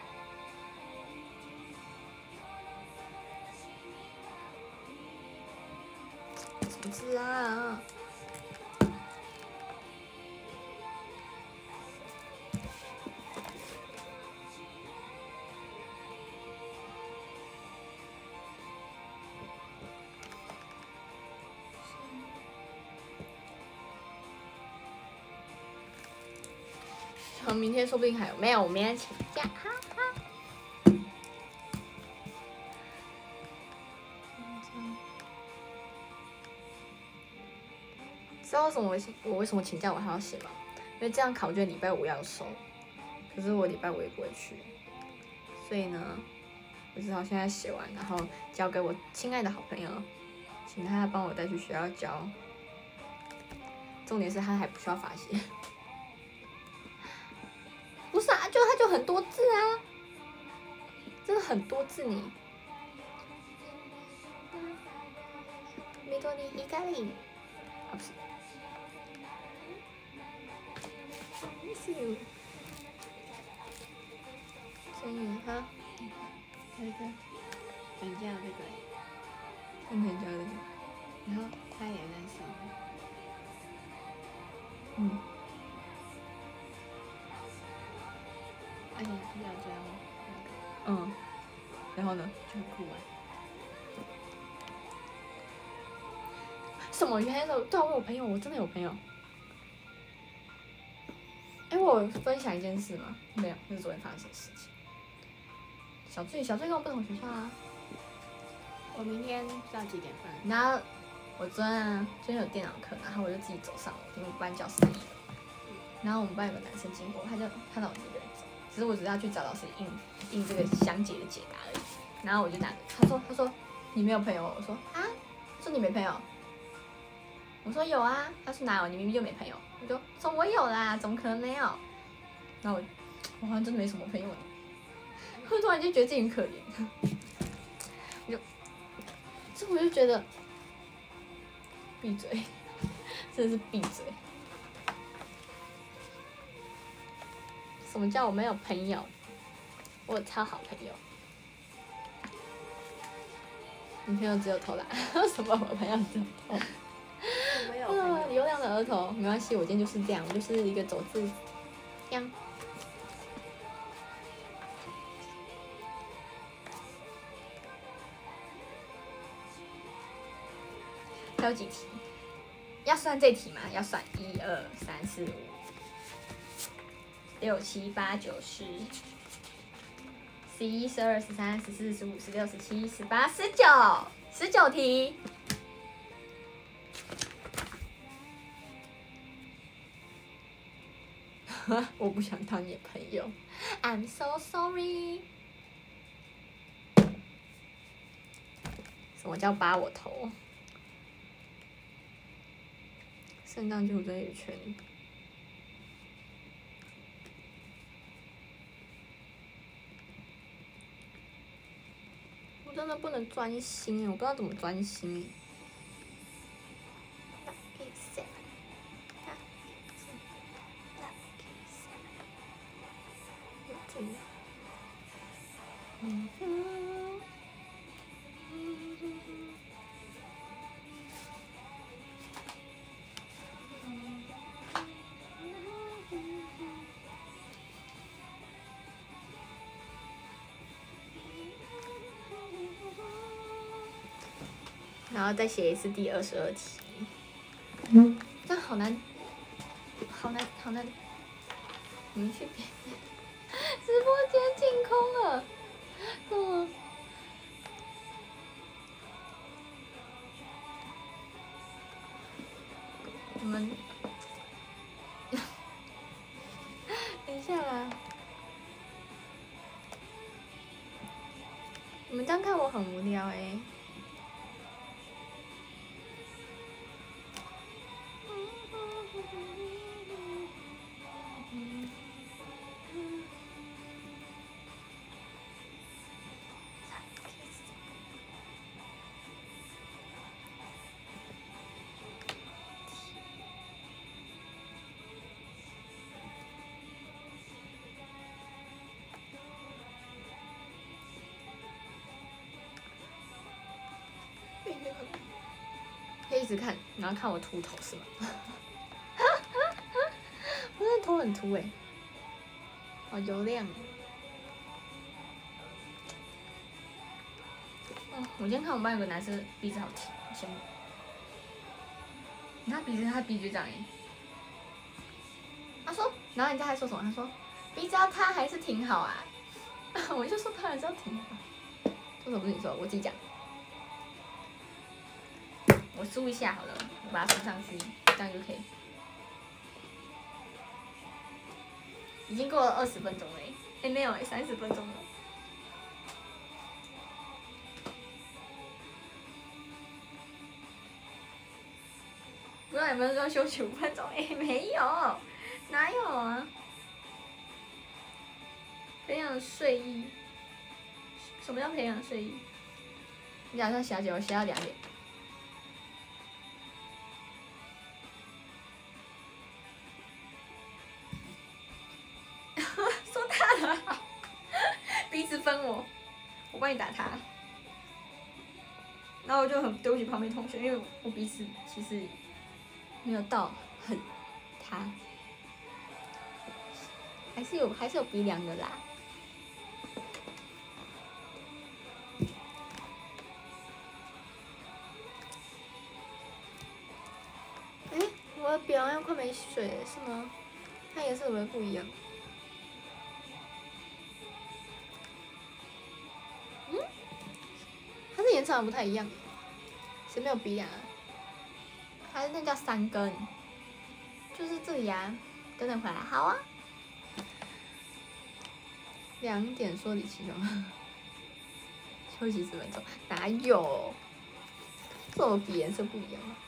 什么字啊？好，明天说不定还有，没有，我明天请假，哈哈。知道为什么我我为什么请假我还要写吗？因为这样考卷礼拜五要收，可是我礼拜五也不会去，所以呢，我只好现在写完，然后交给我亲爱的好朋友，请他帮我带去学校教。重点是他还不需要罚写。不是啊，就它就很多字啊，真的很多字你。美多尼意大利，啊不是。Miss you。真宇哈，还有一个， 等一下这个， 看人家的， 然后他也在上。 嗯。 而且要这样， 嗯，然后呢？ 就酷啊！ 什么？原来的对啊，我有朋友，我真的有朋友。哎，我有分享一件事吗？没有，那是昨天发生的事情。小醉，小醉跟我不同学校啊。 我明天到几点半？ 然后我昨天啊，昨天有电脑课，然后我就自己走上楼，因为班教室一楼。 然后我们班有个男生经过，他就看到我一个人走，只是我只是要去找老师印印这个详解的解答而已。然后我就拿，他说他说你没有朋友，我说啊，说你没朋友，我说有啊，他说哪有，你明明就没朋友，我就说我有啦，怎么可能没有？然后我我好像真的没什么朋友呢，我突然就觉得自己很可怜，我就这我就觉得闭嘴，真的是闭嘴。什么叫我没有朋友？我有超好朋友。你朋友只有偷懒？什么？我朋友只有偷懒？ 没有朋友。 流量的额头，没关系，我今天就是这样，我就是一个走字这样。还有几题？要算这题吗？要算一二三四五六七八九十十一十二十三十四十五十六十七十八十九十九题。我不想当你的朋友 ，I'm so sorry。什么叫扒我头？肾脏就这一圈。我真的不能专心，我不知道怎么专心。嗯嗯然后再写一次第二十二题。嗯，这好难，好难，好难。你们去别直播间净空了，嗯。你们，等一下啦。你们这样看我很无聊哎、欸。可以一直看，然后看我秃头是吗？我真的头很秃哎、欸，好油亮。哦，我今天看我们班有个男生鼻子好挺，好羡慕。你看鼻子，他鼻子长哎。他说，然后人家还说什么？他说鼻子要塌还是挺好啊。我就说他还是要挺好。为什么不是你说？我自己讲。我梳一下好了，我把它梳上去，这样就可以。已经过了二十分钟了，哎、欸，没有哎、欸，三十分钟了。不知道有没有说休息五分钟？哎、欸，没有，哪有啊？培养睡意，什么叫培养睡意？你早上小姐，我写到两点。说他的好，鼻子分我，我帮你打他。然后我就很对不起旁边同学，因为我鼻子其实没有到很塌，还是有还是有鼻梁的啦。哎、欸，我的笔好像快没水了，是吗？它颜色有没有不一样？嗯，它是颜色好像不太一样，谁没有鼻梁啊？还是那叫三根，就是这里啊， 等等回来，好啊。两点说你起床，休息十分钟，哪有？这么比颜色不一样啊？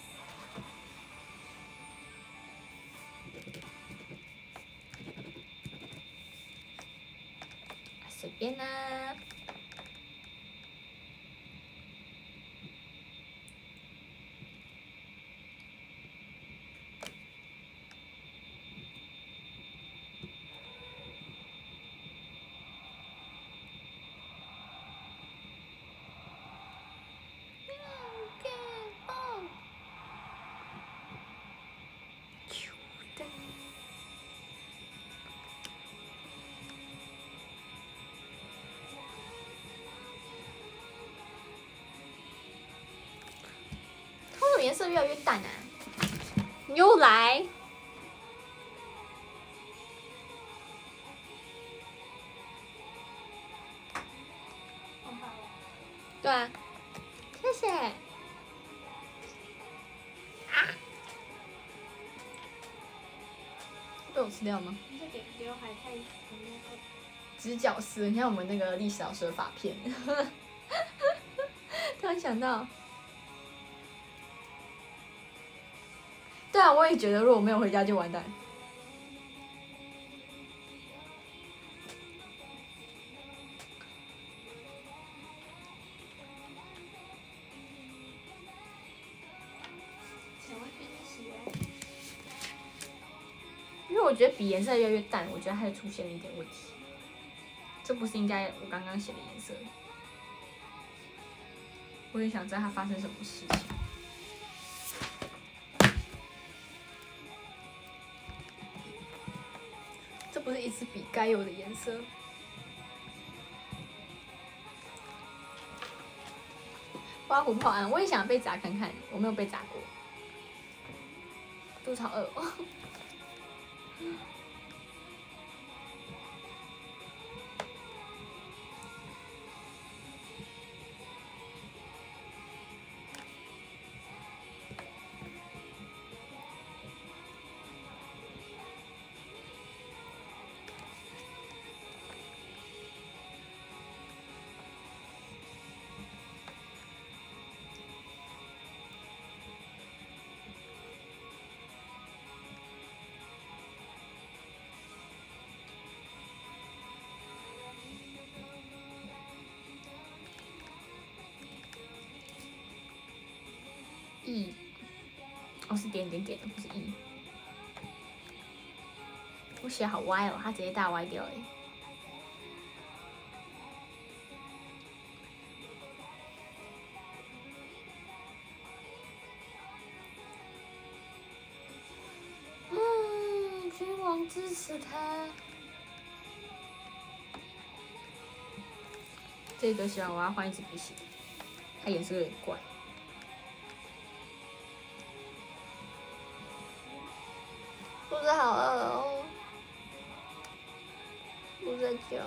随便啦、啊。为什么颜色越来越淡啊？你又来。对啊，谢谢。啊！被我吃掉吗？ 你这点刘海太直角丝，你看我们那个历史老师的发片。突然想到，对啊，我也觉得如果没有回家就完蛋。因为我觉得笔颜色越来越淡，我觉得它就出现了一点问题。这不是应该我刚刚写的颜色。我也想知道它发生什么事情。这不是一支笔该有的颜色。花虎泡安，我也想被砸看看，我没有被砸过。肚子好饿哦。E， 哦是点点点，不是 E。我写好歪哦，它直接大歪掉哎。嗯，君王支持他。这个希望我要换一支笔写，它颜色有点怪。肚子好饿哦，不在叫。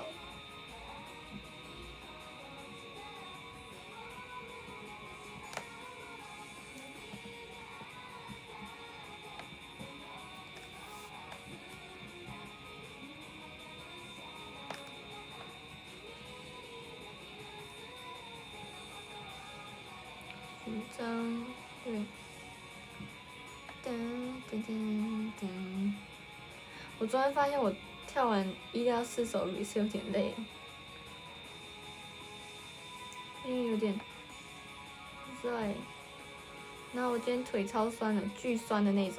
主张对。噔噔噔噔！我昨天发现我跳完一到四首雨是有点累，因为有点对。然后我今天腿超酸的，巨酸的那种。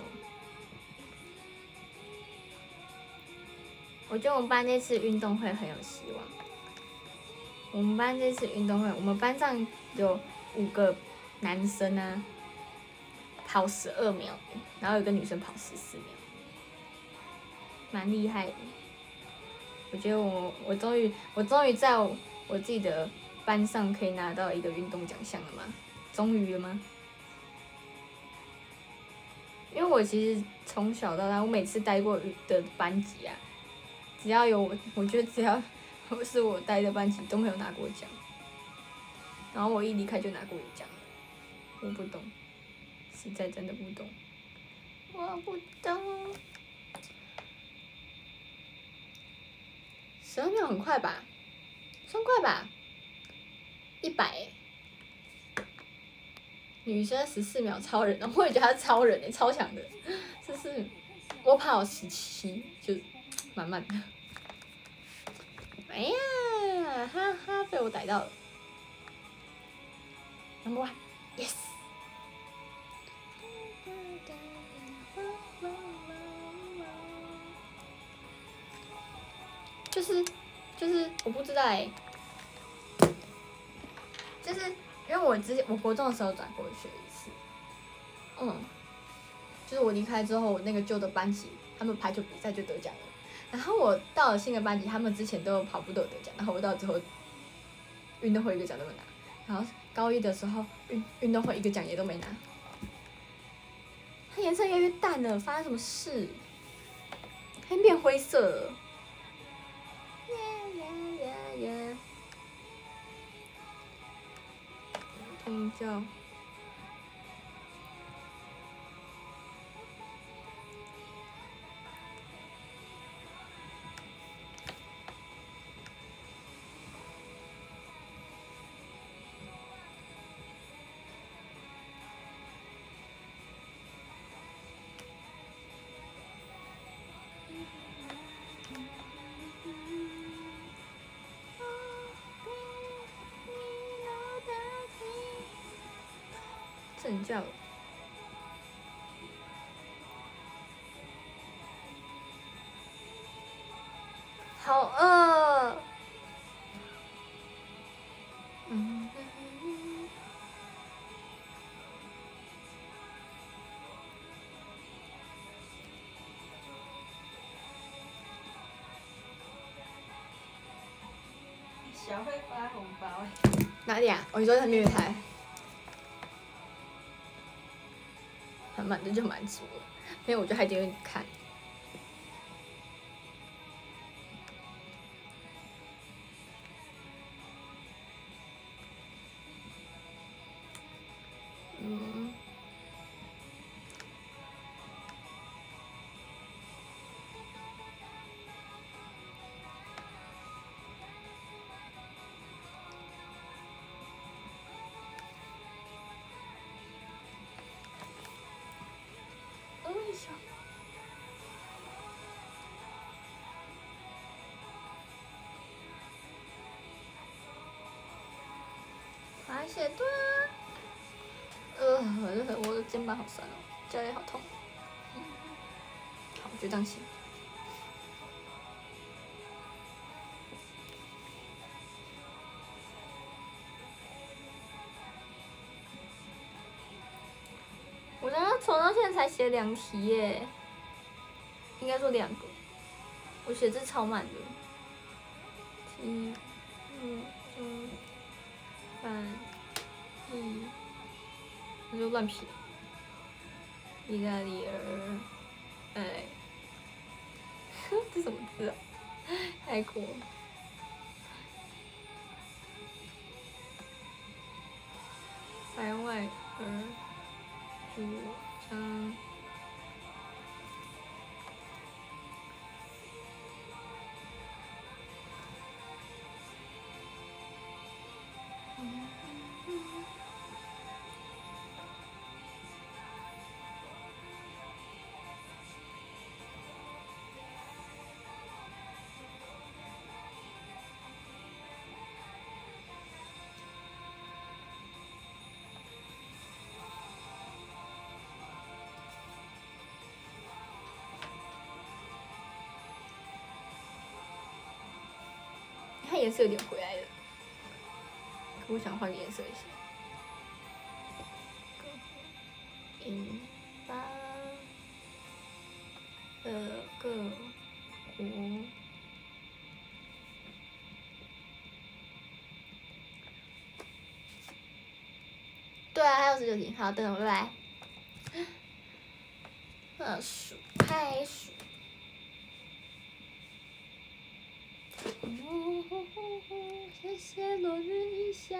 我觉得我们班这次运动会很有希望。我们班这次运动会，我们班上有五个男生啊。跑十二秒，然后有个女生跑十四秒，蛮厉害的。我觉得我我终于我终于在我我自己的班上可以拿到一个运动奖项了吗？终于了吗？因为我其实从小到大，我每次待过的班级啊，只要有我，我觉得只要是我待的班级都没有拿过奖，然后我一离开就拿过一奖，我不懂。实在真的不懂，我不懂。 十二秒很快吧？算快吧？一百。女生十四秒超人，我也觉得她是超人诶、欸，超强的。十四，我跑十七，就慢慢的。哎呀，哈哈，被我逮到了。Number one, yes。就是就是我不知道哎、欸，就是因为我之前我国中的时候转过学一次，嗯，就是我离开之后，我那个旧的班级他们排球比赛就得奖了，然后我到了新的班级，他们之前都有跑步都有得奖，然后我到最后运动会一个奖都没拿，然后高一的时候运运动会一个奖也都没拿，它颜色越来越淡了，发生什么事？它变灰色了。睡觉。睡觉。好饿。嗯。 小慧发红包哎。 哪里啊？哦，你说在蜜月台。很满足就满足了，因为我觉得还得看。嗯。排泄对啊。呃，我的肩膀好酸哦，脚也好痛。嗯、好，就这样行。我刚刚从到现在才写两题耶，应该说两个，我写字超慢的。一、二、三、三、一，那就乱撇。意大利儿，哎，这什么字啊？泰国。白外儿。主张它颜色有点回来了，我想换个颜色一下。一、八、二、个、五。对啊，还有十九题，好，等我，拜拜。呃，数，开数。谢谢落日一笑。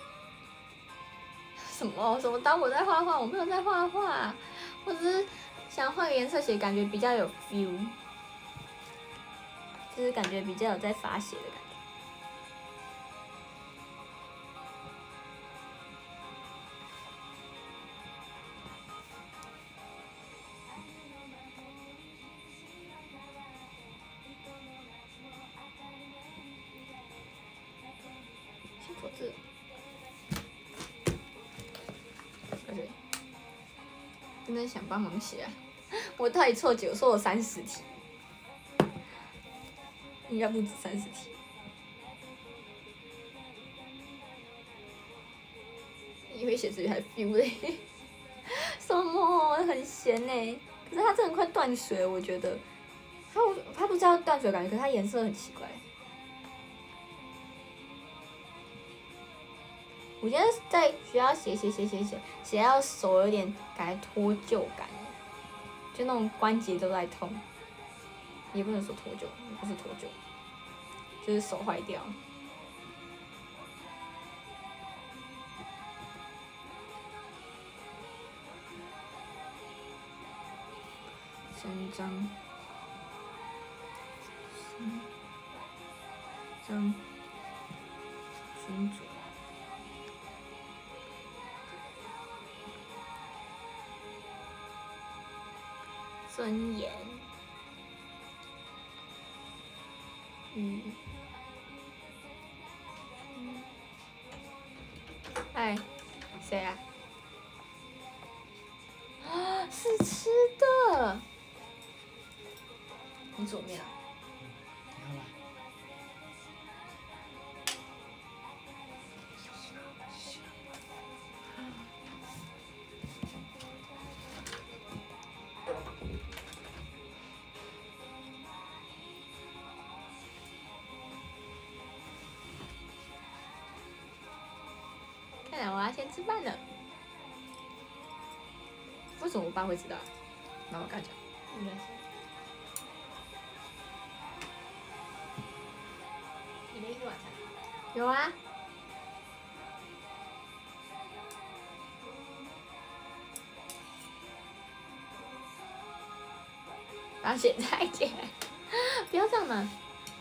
什么什么？当我在画画，我没有在画画，我只是想换个颜色写，感觉比较有 feel， 就是感觉比较有在发写的感觉。辛苦字。对，真的想帮忙写啊！我到底错几？我说我三十题，应该不止三十题。以为写字还 feel 嘞，什么很咸呢？可是它真的快断水了，我觉得。它它不是要断水感觉，可是它颜色很奇怪。我觉得在学校写写写写写写到手有点感觉脱臼感，就那种关节都在痛，也不能说脱臼，不是脱臼，就是手坏掉。三张，三张，君主。尊严，嗯，哎，谁啊？啊，是吃的。你左面啊？看来我要先吃饭了。为什么我爸会知道？那我跟他讲。应该是。你没吃晚餐？有啊。把它写再见，不要这样嘛。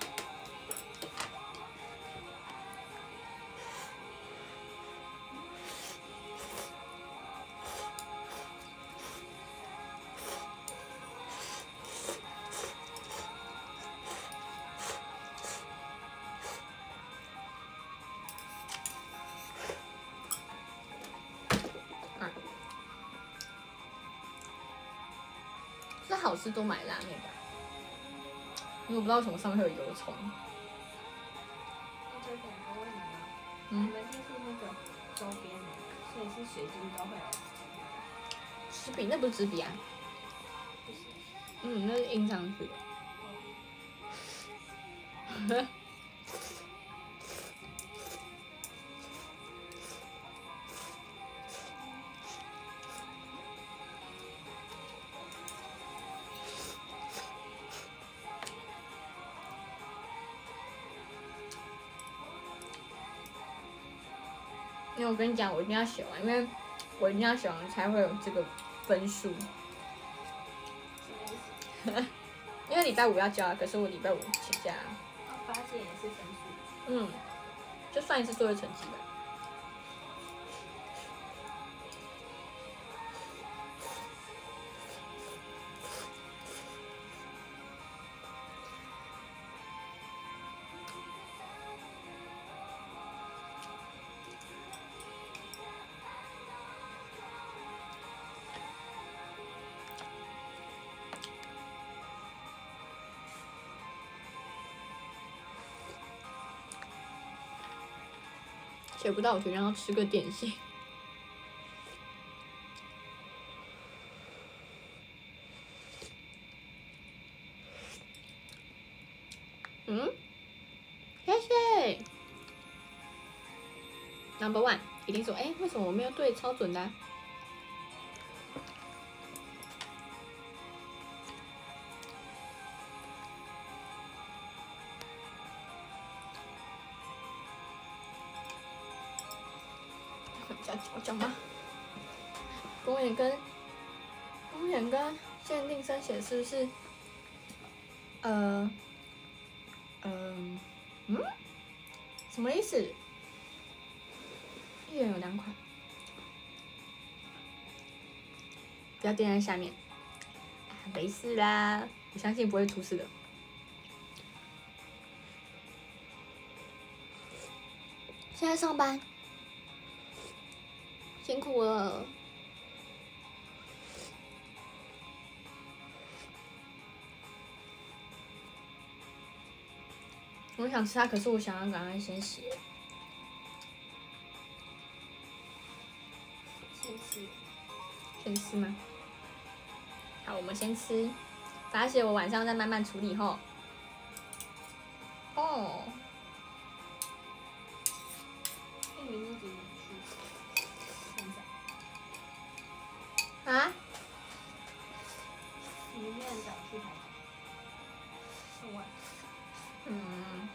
是好吃多买拉面吧，因为我不知道为什么上面会有油葱。 我再讲个问题吗？ 嗯。 你们就是那个周边的，所以是水晶都会有。 纸笔那不是纸笔啊。 不是。 嗯，那是印上去的。因为我跟你讲，我一定要写完，因为我一定要写完才会有这个分数。因为礼拜五要交，可是我礼拜五请假。 哦，发现也是分数。 嗯，就算一次作业成绩吧。写不到，我就让他吃个点心。嗯，谢谢。Number one， 一定说，哎、欸，为什么我没有对超准的、啊？加脚脚吗？公园跟公园员跟限定生写是不是？呃，嗯、呃，嗯，什么意思？一元有两款，不要垫在下面。没事啦，我相信不会出事的。现在上班，辛苦了。我想吃它，可是我想要赶快先洗。 先吃， 先吃吗？好，我们先吃。发现我晚上再慢慢处理吼。哦。 那你明天几点去？现在？ 啊？ 你明天很早去台北？很晚。 嗯。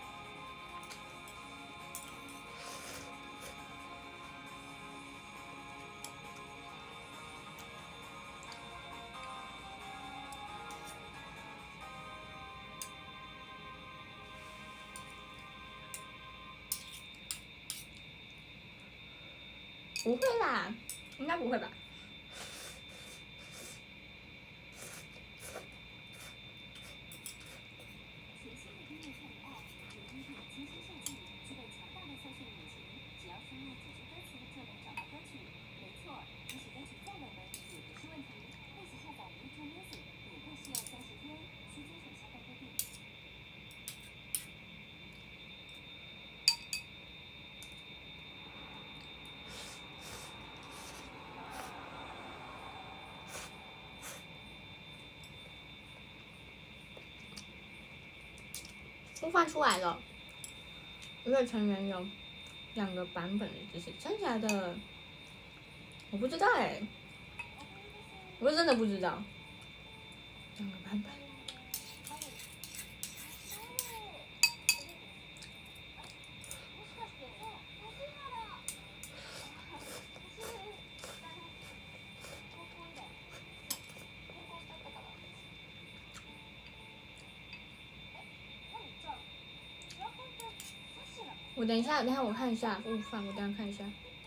不会啦，应该不会吧？都放出来了，一个成员有两个版本的知识，真假的？我不知道哎、欸，我是真的不知道。两个版本。我等一下，等一下我看一下午饭，我等一下看一下。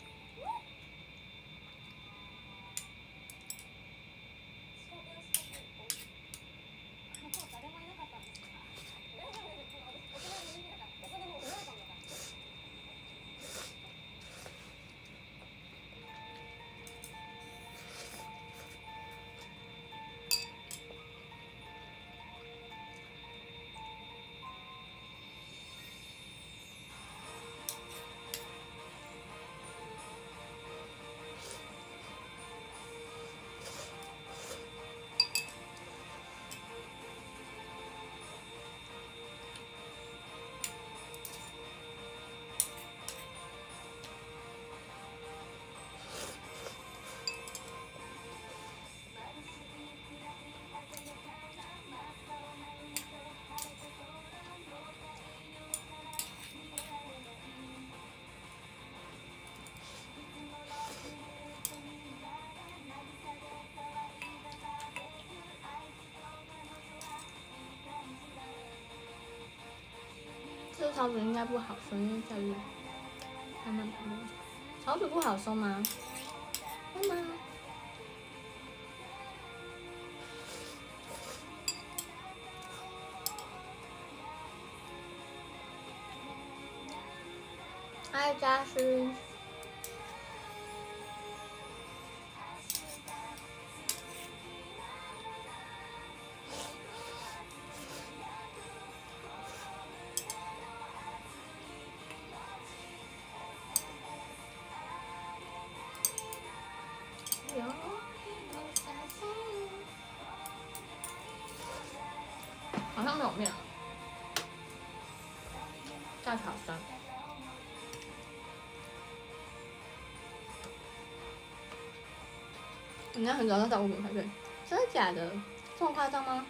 这个草籽应该不好收，因为教育他们草籽不好收吗？会吗？爱家是。好像没有面，大炒酸。人家很早要到五点才对，真的假的？这么夸张吗？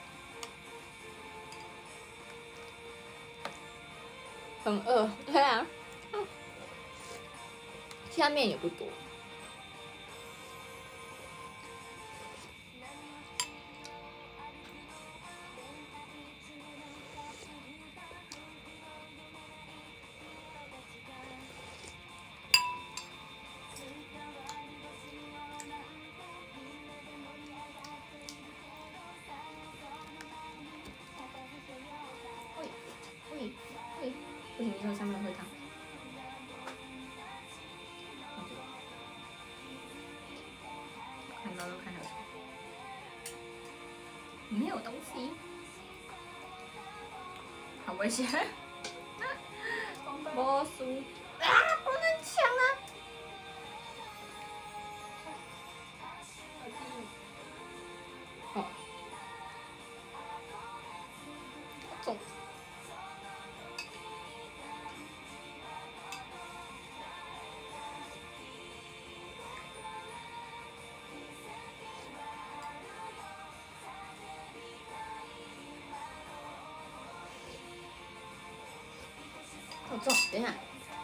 很饿，对啊。现在面也不多。 喝上面喝汤。看到都看得出，没有东西，好危险！魔术啊，不能抢啊！哦，中。我中，等一下。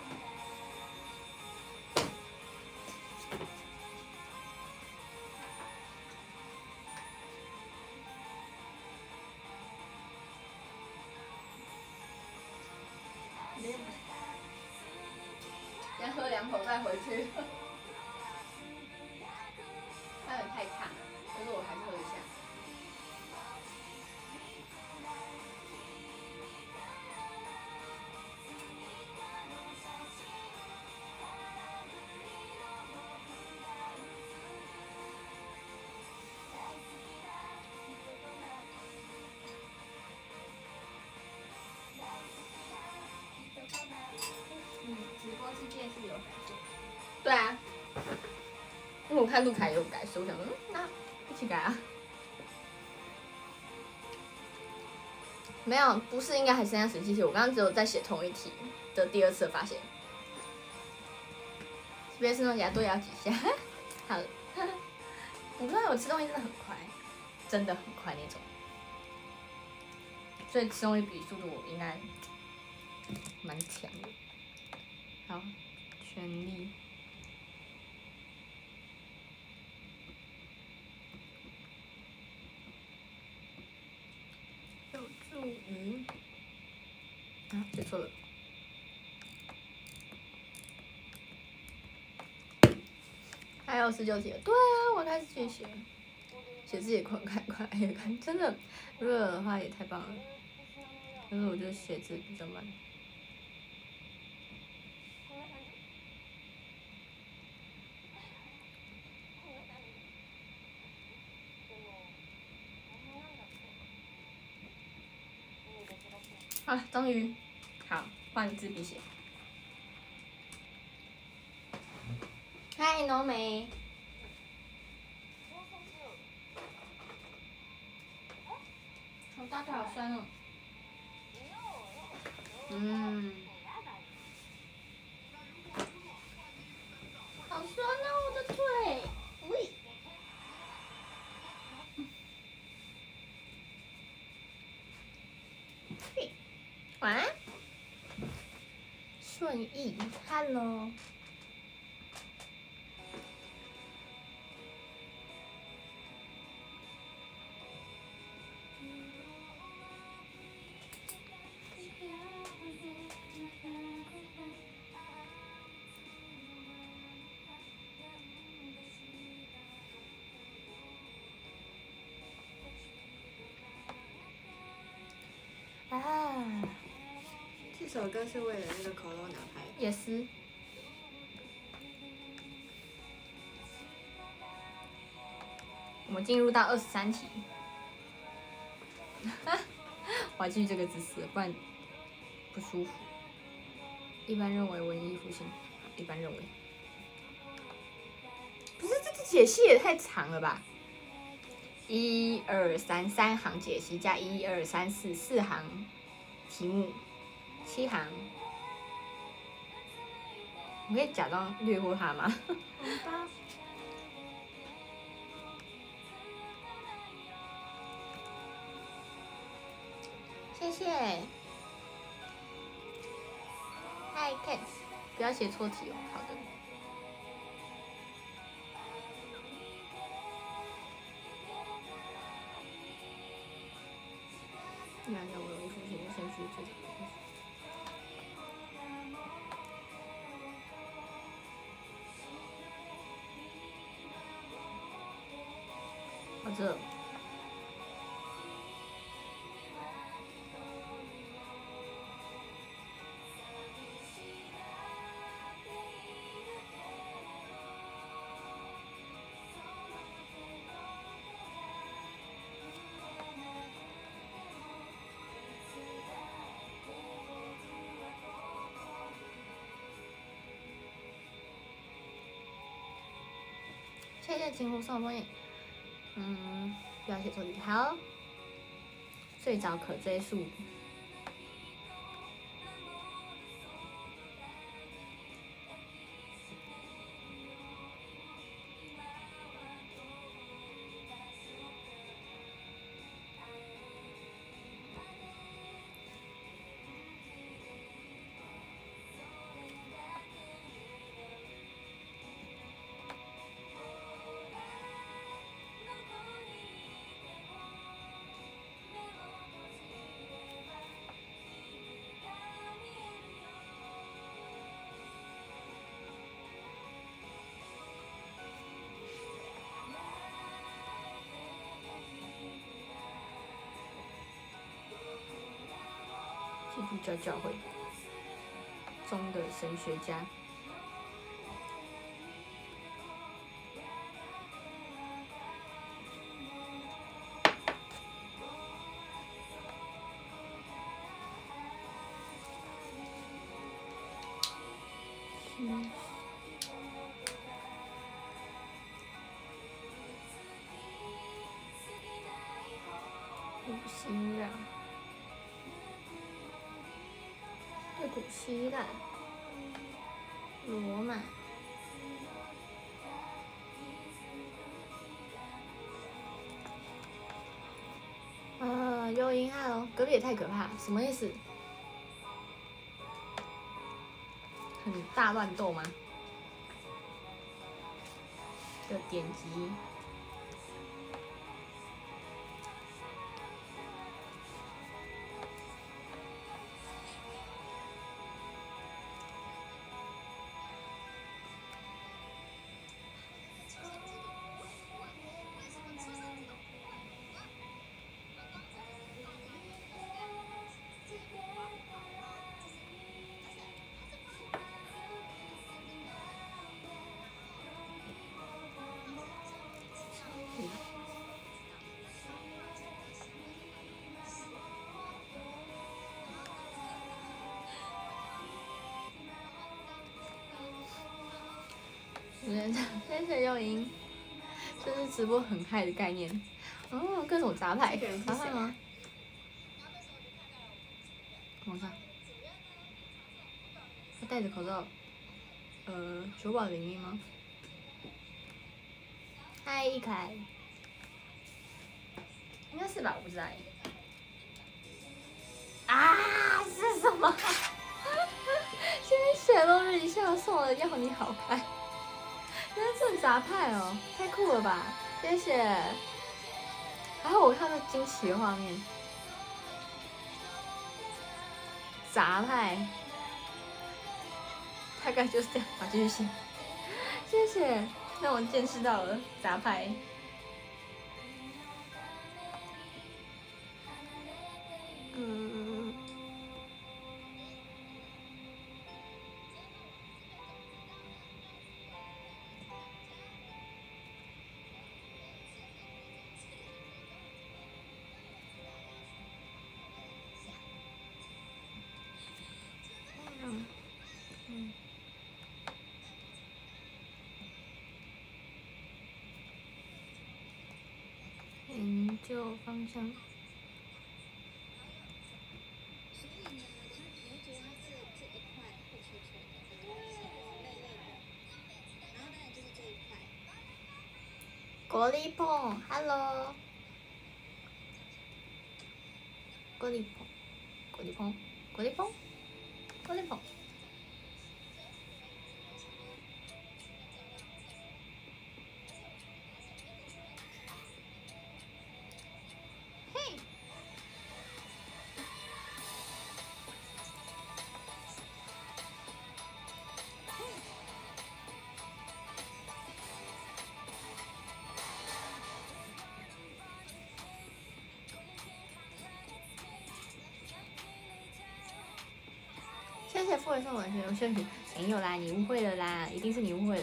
先喝两口再回去。它有点太烫了，但是我还是喝一下。嗯，直播之间是有感觉。对啊，因为我看路凯也有改，所以我想说，嗯，那一起改啊。没有，不是，应该还剩下十七题。我刚刚只有在写同一题的第二次发现。这边是那种牙多咬几下，好了。我不知道我吃东西真的很快，真的很快那种，所以吃东西比速度应该蛮强的。好，全力。有助于啊，写错了。还有十九题了，对啊，我开始自己写，写字也快快快也看，真的热的话也太棒了。但是我觉得写字比较慢。啊，终于，好，换支笔写。嗨，浓眉。我大腿好酸哦。嗯。好酸哦，我的腿。喂。嘿。晚安。顺义 ，Hello。啊。 这首歌是为了那个 Corona 拍的。 也是。我们进入到二十三题。我要继续这个姿势，不然不舒服。一般认为文艺复兴，一般认为。不是这个解析也太长了吧？一二三三行解析加一二三四四行题目，七行。我可以假装略过它吗？ 好吧。 谢谢。Hi Ken， 不要写错题哦。好的。那要文艺复兴就先去这个。好这。 推荐情书送封印。嗯，不要写错字。好，最早可追溯。基督教教会中的神学家。嗯。古希腊。对，古希腊、罗马、呃，幽音哈喽，隔壁也太可怕，什么意思？很大乱斗吗？的典籍。谢谢幽音，这是直播很嗨的概念。哦，各种杂派，杂派吗？我看，他戴着口罩，呃，九宝零一吗？嗨，一凯，应该是吧，我不知道。啊，是什么？现在雪落日一下送了要你好看。原来这种杂派哦，太酷了吧！谢谢。还好我看到惊奇的画面。杂派，大概就是这样吧，继续写。谢谢，让我见识到了杂派。嗯。嗯嗯。研究方向。国力碰 ，Hello。国力碰，国力碰，国力碰，国力碰。嘿。谢谢富人送我的学生品，没有啦，你误会了啦，一定是你误会了。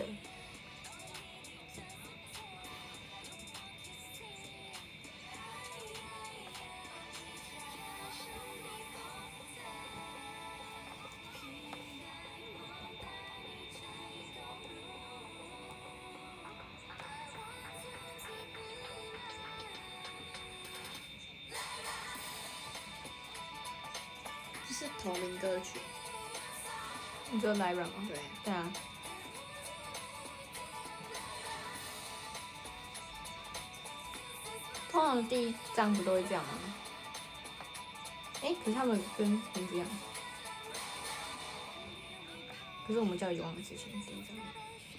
同名歌曲。 你说 Lyra 吗？ 对， 对啊。通常第一张不都会这样吗？哎、可是他们跟名字一样。可是我们叫勇往直前第一张。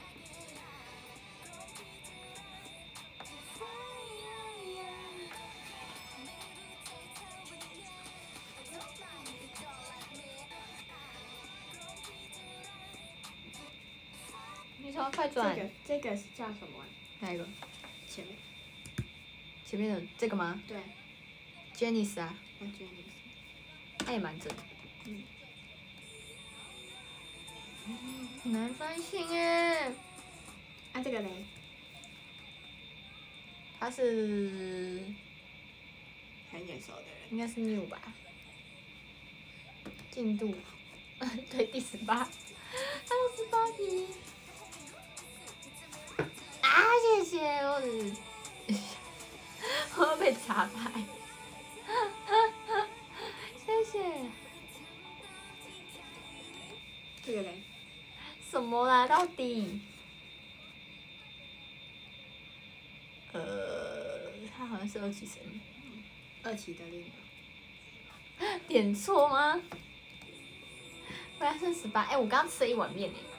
你说快转。 这个这个是叫什么、啊？ 哪一个？ 前面。 前面的这个吗？ 对。 Janice 啊。 我 Janice。 他也蛮正的。 嗯。 很难翻新哎。 啊，这个嘞？ 他是很眼熟的人。 应该是 New 吧？进度，对，第十八，还有十八题。啊，谢谢我的，我要被查牌，谢谢。 这个嘞？ 什么啦？到底？呃，他好像是二期生日。 二期的另一个。 点错吗？原来是十八。哎，我刚刚吃了一碗面呢。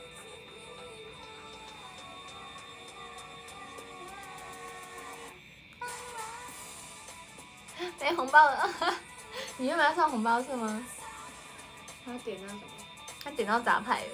没红包了，你又没有送红包是吗？ 他点到什么？ 他点到杂派了。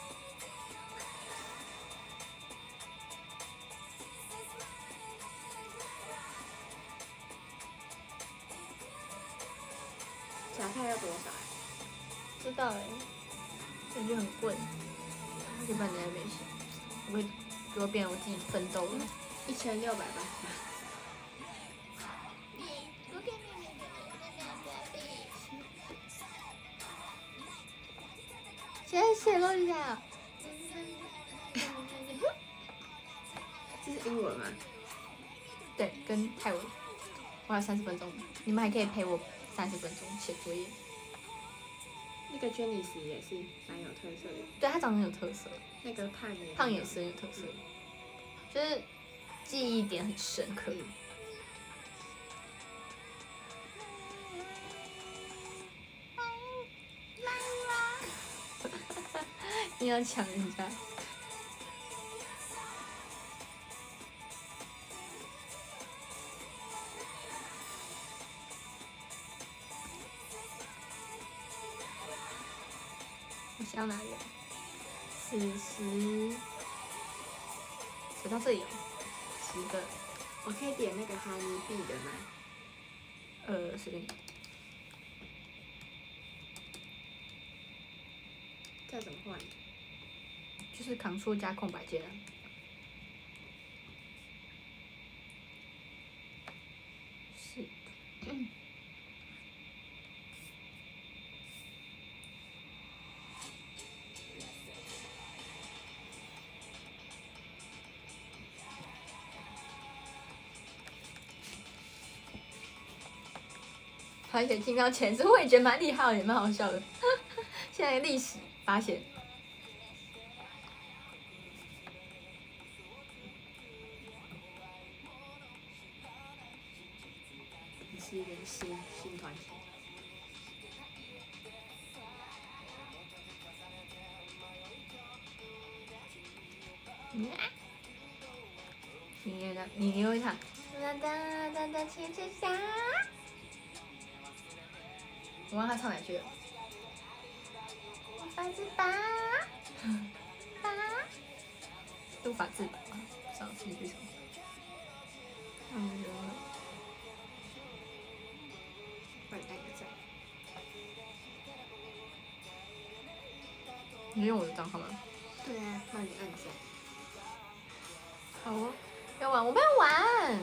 杂派要多少？ 知道哎，感觉很贵，一般人也没钱，我会给我变我自己奋斗了。 一千六百八十八。 谢谢洛丽塔。 这是英文吗？ 对，跟泰文。我还有三十分钟，你们还可以陪我三十分钟写作业。 那个 Janice 也是蛮有特色的。 对，她长得很有特色。 那个胖也。 胖也是很有特色，就是记忆点很深刻。 嗯你要抢人家。我想要哪里？四十，写到这里哦，十个。 我可以点那个 Honey Bee 的吗？ 呃，随便。 这怎么换？ 就是 Ctrl 加空白键啊。是。嗯。而且听到前世，我也觉得蛮厉害的，也蛮好笑的。现在历史发现。 你是一个新新团体。 嗯。你那，你你会唱。哒哒哒哒，牵着手。我忘他唱哪句了。法自拔，拔，都法自拔，上次是什么？嗯， 帮你按个赞。 你用我的账号吗？ 对啊，帮你按赞。 好哦，要玩，我没有玩。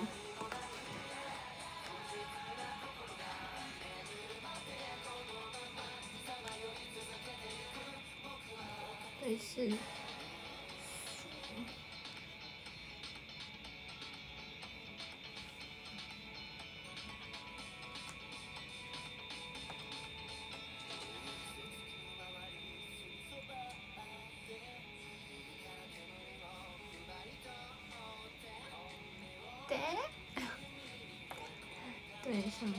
对是。 有点像。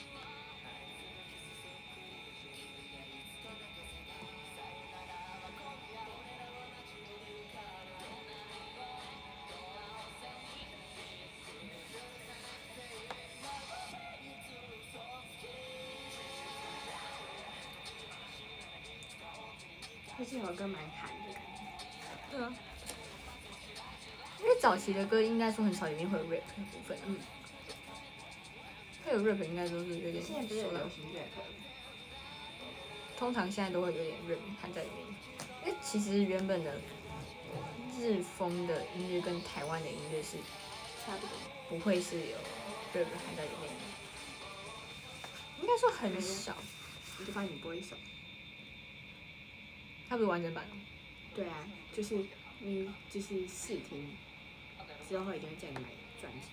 这首歌蛮韩的感觉。 对啊。因为早期的歌应该说很少里面会有 rap 的部分，嗯，会有 rap 应该都是有点。 现在不是有流行 rap？ 通常现在都会有点 rap 含在里面，因为其实原本的日风的音乐跟台湾的音乐是差不多， 不会是有 rap 含在里面的，应该说很少。 你就发现你不会手。 它不是完整版哦。 对啊，就是你就是试听之后一定会叫你买专辑。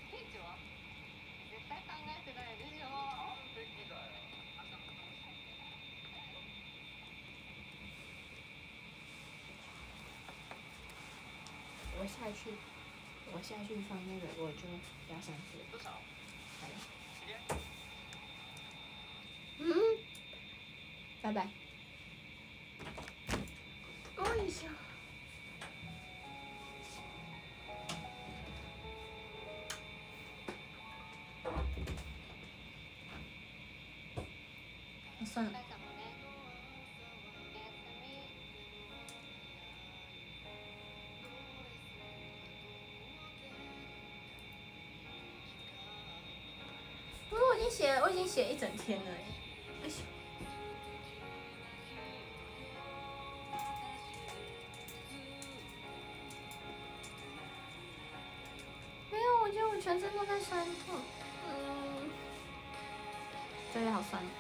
我下去，我下去放那个，我就要上去。多少？ 嗯。拜拜。哦一下。算了。不是，我已经写，我已经写一整天了哎。哎呦。没有，我觉得我全身都在酸痛。嗯。这里好酸。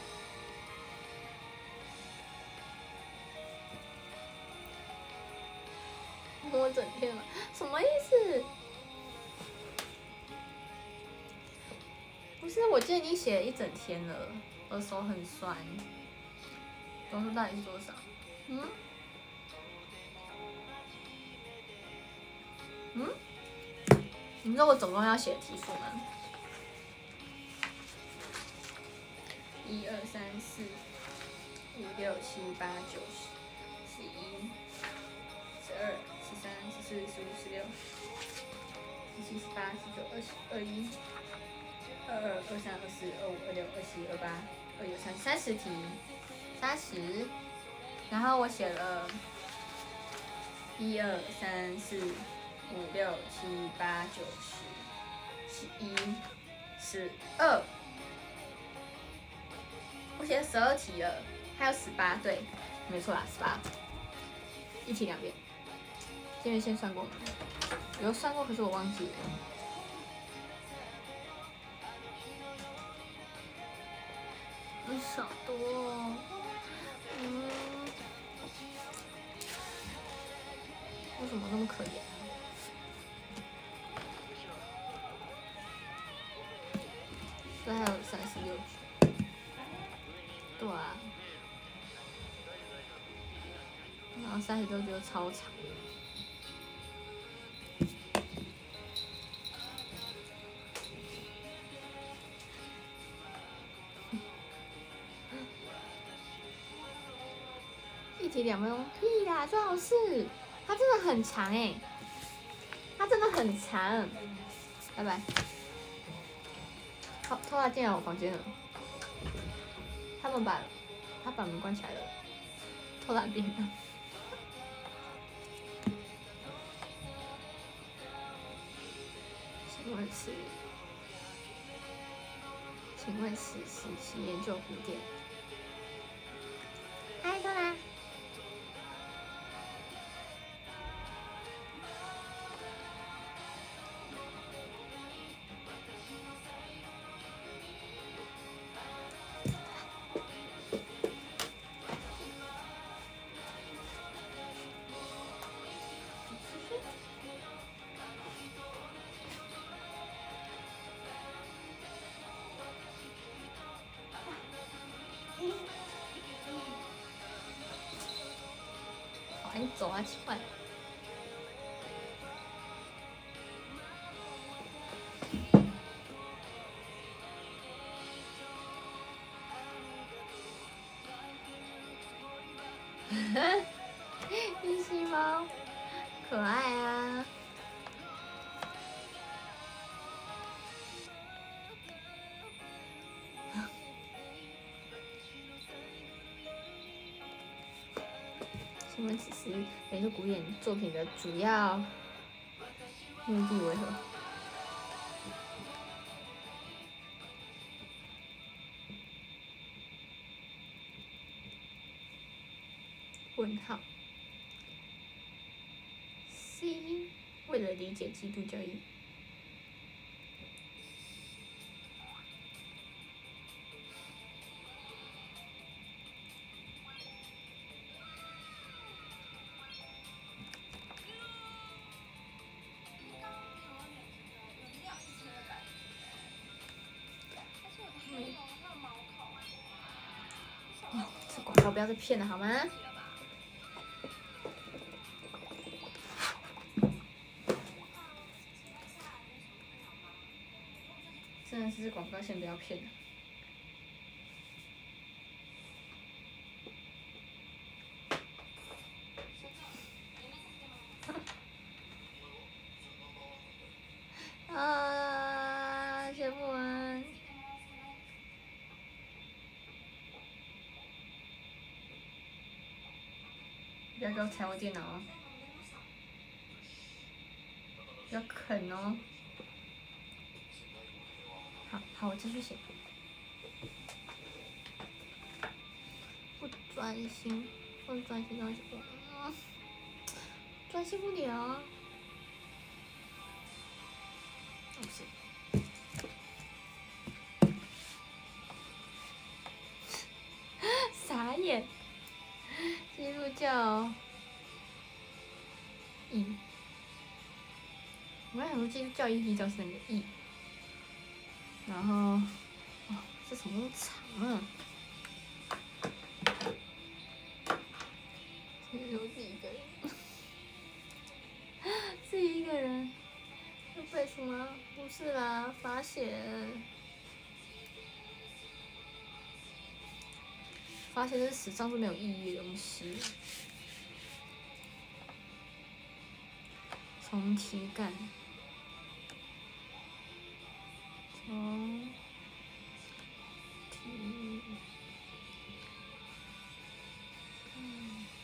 摸整天了，什么意思？不是，我今天已经写了一整天了，我手很酸。总数到底是多少？嗯？嗯？你知道我总共要写的题数吗？一二三四五六七八九十十一十二十三十四十五十六十七十八十九二十二一二二二三二四二五二六二七二八二九三三十题，三十。然后我写了一二三四五六七八九十十一十二。我写了十二题了，还有十八，对，没错啦，十八，一题两遍。这边先算过吗？有算过，可是我忘记了。你少多哦，嗯，为什么那么可怜啊？这还有三十六句。对啊，然后三十六句就超长。一题两分钟，屁啦，最好是，它真的很长哎、欸，它真的很长。拜拜。好，偷拉进来我房间了。他们把，他把门关起来了，偷懒边了。请问是？请问是是是研究蝴蝶？嗨，偷懒。你走啊，奇怪。 可爱啊！请问此时美术古典作品的主要目的为何？问号。C 为了理解基督教义。哦，这广告不要再骗了好吗？真的是广告，先不要骗了。啊，学不完。不要给我踩我电脑哦！不要啃哦！好好，我继续写。不专心，不专心专心不，嗯，专心不了。不是。傻眼。基督教义，我刚想说基督教义比较是那个义，然后，哦，这什么那么长啊？其实我自己一个人，自己一个人，要背什么？不是啦，罚写。发现这是史上是没有意义的东西。从题干，从题，嗯，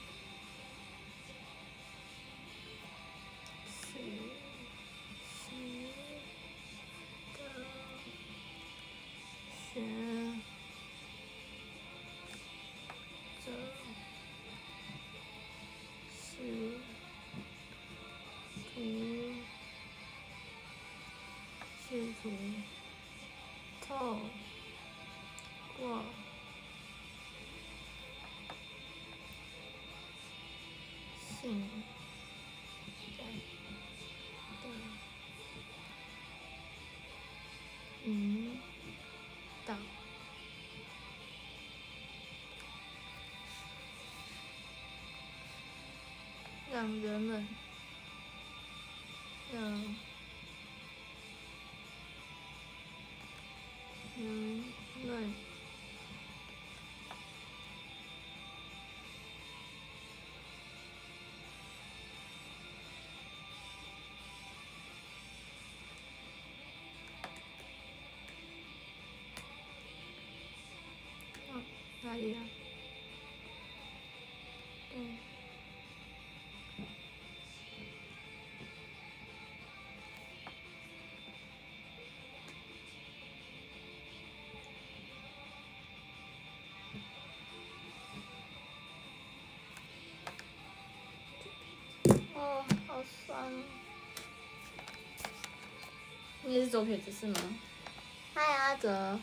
是是的，学。这是图，试图透过性感的引导。让人们，让人们哦，哪里啊？对。哦，好酸哦！你也是左撇子是吗？嗨，阿哲。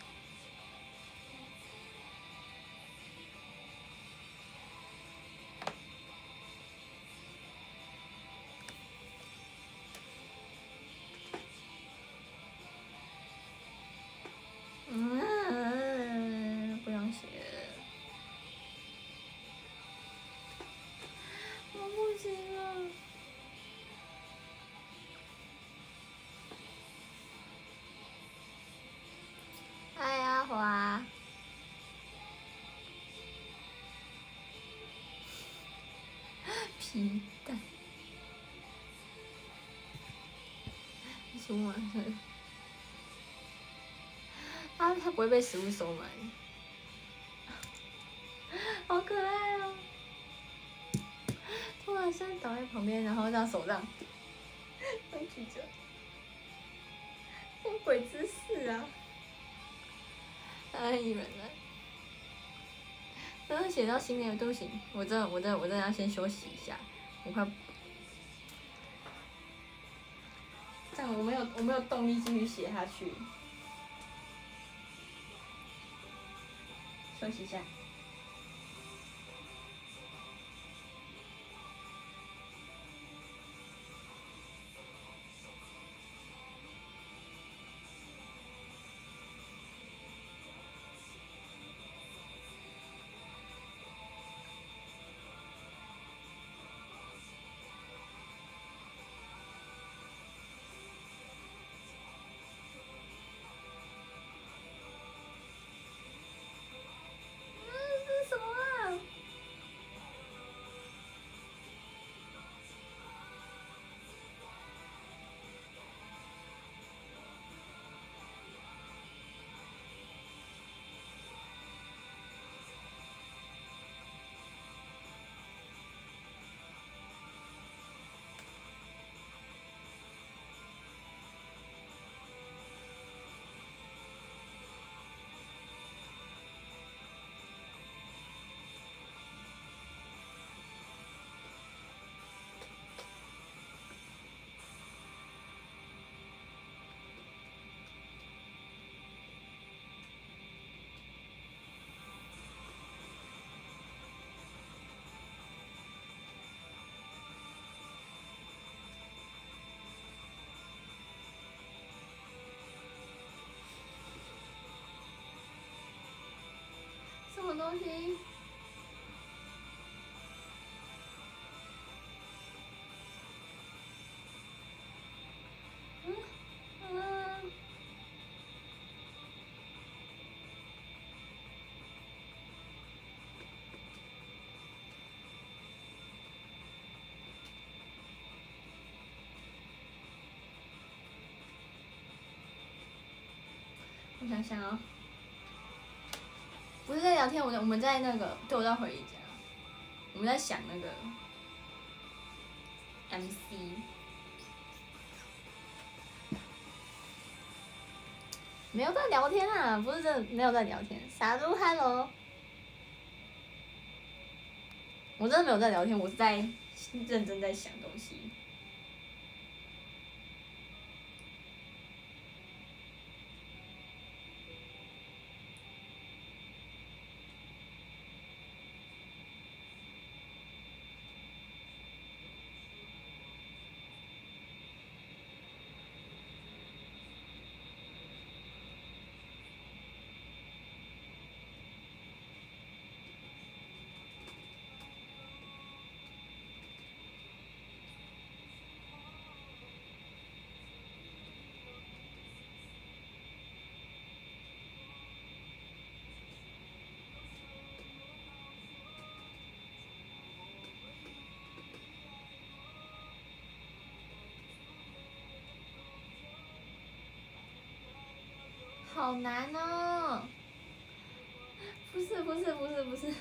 嗯，不想写。我不行了。嗨，阿华。皮蛋。 出门，他他不会被食物收买，好可爱哦！突然间倒在旁边，然后这样手这样，这样举着，什么鬼姿势啊？太艺人了。刚刚写到新年，对不起，我真的我真的我真的要先休息一下，我快。这样我没有我没有动力继续写下去，休息一下。什么东西？嗯嗯。我想想哦。不是在聊天，我我们在那个，对，我在回忆家，我们在想那个 M C， 没有在聊天啊，不是真的没有在聊天。傻猪 ，Hello， 我真的没有在聊天，我是在认真在想东西。好难哦！不是不是不是不是。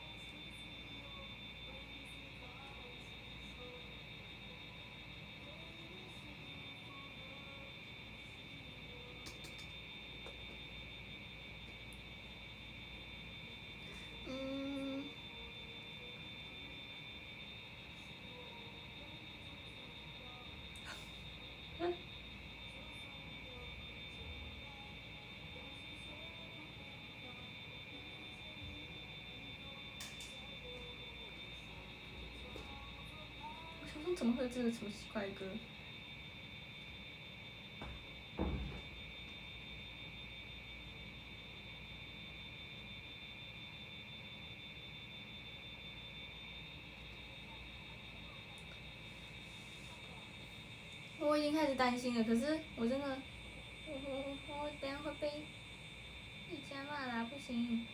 嗯。怎么会有这个什么奇怪的歌？我已经开始担心了，可是我真的，我我我等下会被一家骂啦，不行。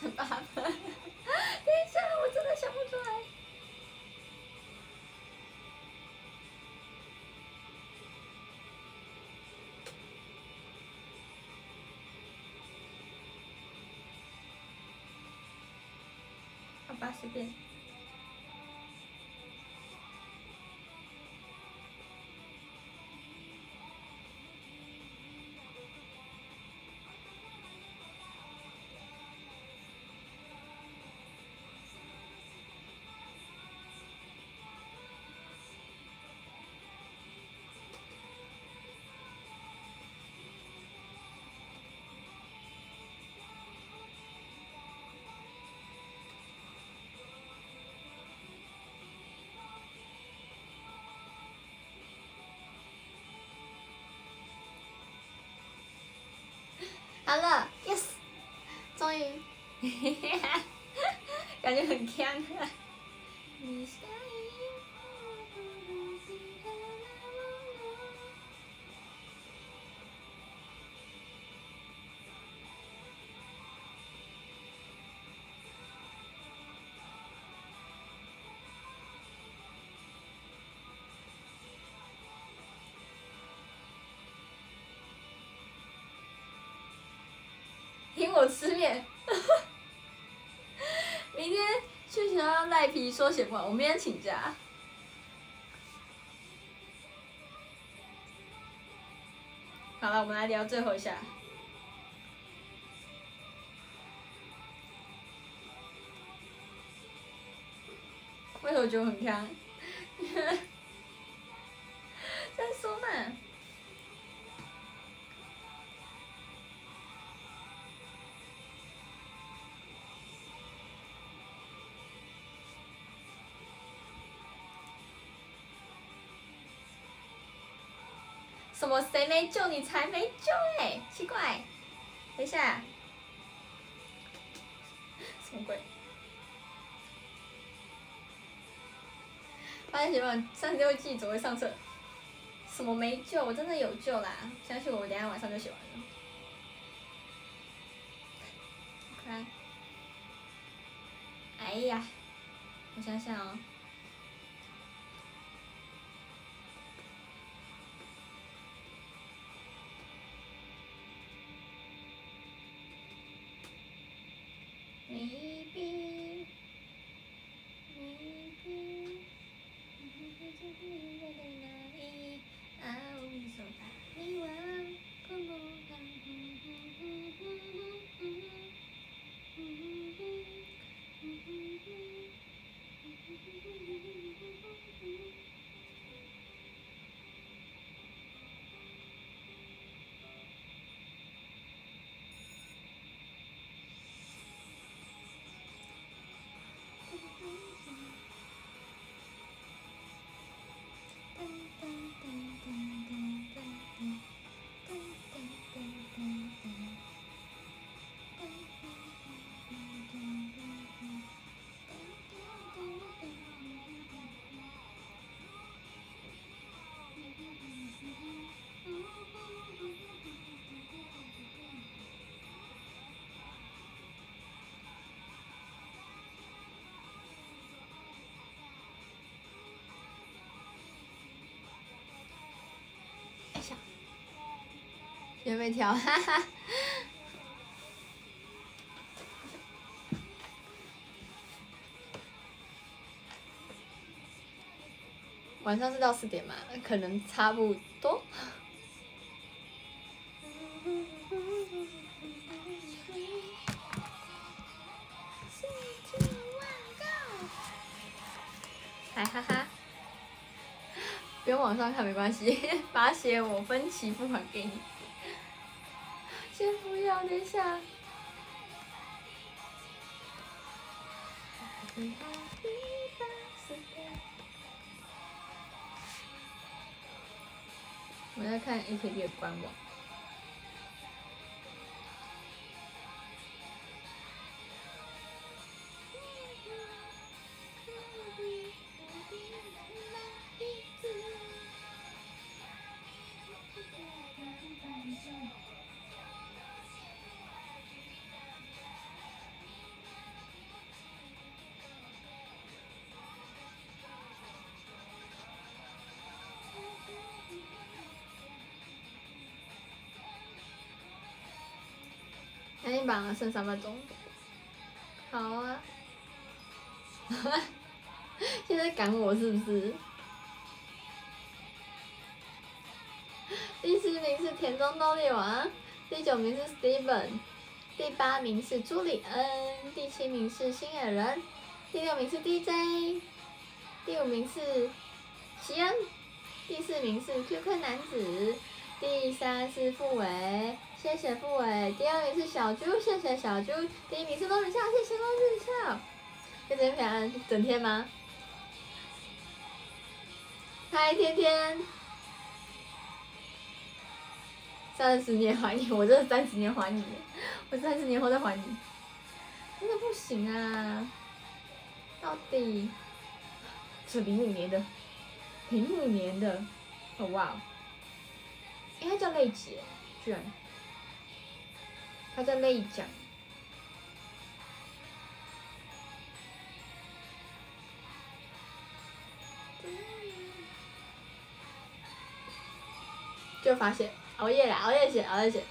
八分。等一下，我真的想不出来。好吧，随便。好了 ，yes， 终于，感觉很强啊。听我吃面，明天去学校赖皮说写不完，我明天请假。好了，我们来聊最后一下。为什么觉得我很强？再说嘛。什么？谁没救你才没救哎、欸？奇怪，等一下，什么鬼？发现写完三十六计只会上册，什么没救？我真的有救啦！相信我，我等一下晚上就写完了。来，哎呀，我想想哦。Maybe, maybe, I 学会跳，哈哈。晚上是到四点嘛？可能差不多。嗨哈哈！不用网上看没关系，罚写我分期付款给你。先不要，等一下。我在看 A K B 的官网。 赶紧吧，剩三分钟。好啊。现在赶我是不是？第十名是田中豆力王，第九名是 Steven， 第八名是朱里恩，第七名是星野人，第六名是 D J， 第五名是席恩，第四名是 Q Q 男子，第三是傅伟，谢谢傅伟，第二名是小猪，谢谢小猪，第一名是罗日笑，谢谢罗日笑。就这样整天吗？嗨，天天。三十年还你，我这是三十年还你，我三十年后再还你，真的不行啊！到底是零五年的，零五年的，哦哇，应该叫泪姐，居然，他叫泪奖。就发现熬夜啦，熬夜写，熬夜写。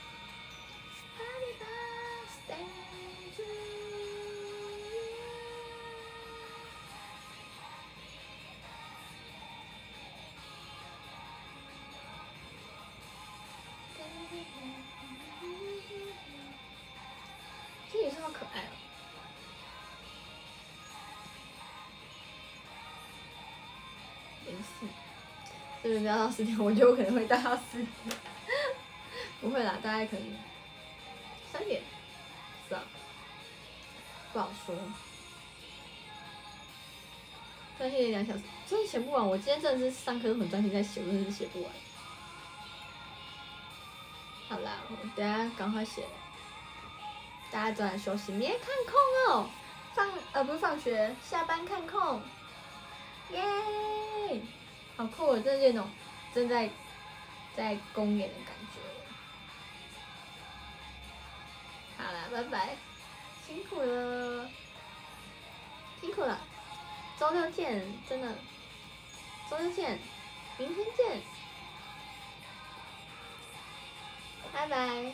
这女生好可爱哦。零四。这边不要到十点，我觉得我可能会待到十点。不会啦，大概可能三点，是啊，不好说。专心两小时，真的写不完。我今天真的是上课都很专心在写，我真的是写不完。好啦，我等下赶快写了。大家早点休息，明天看空哦。放呃不是放学，下班看空。耶！好酷哦，真的有种正在在公演的感觉。好了，拜拜，辛苦了，辛苦了，周六见，真的，周六见，明天见，拜拜，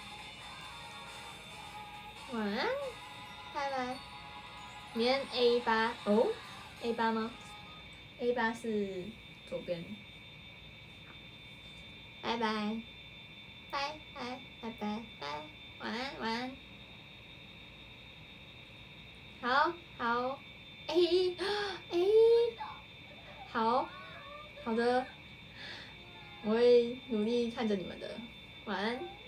晚安，拜拜，明天 A 八哦 ，A 八吗 ？A 八是左边，拜拜，拜拜拜拜拜。晚安，晚安。好，好，哎哎，好，好的，我会努力看着你们的。晚安。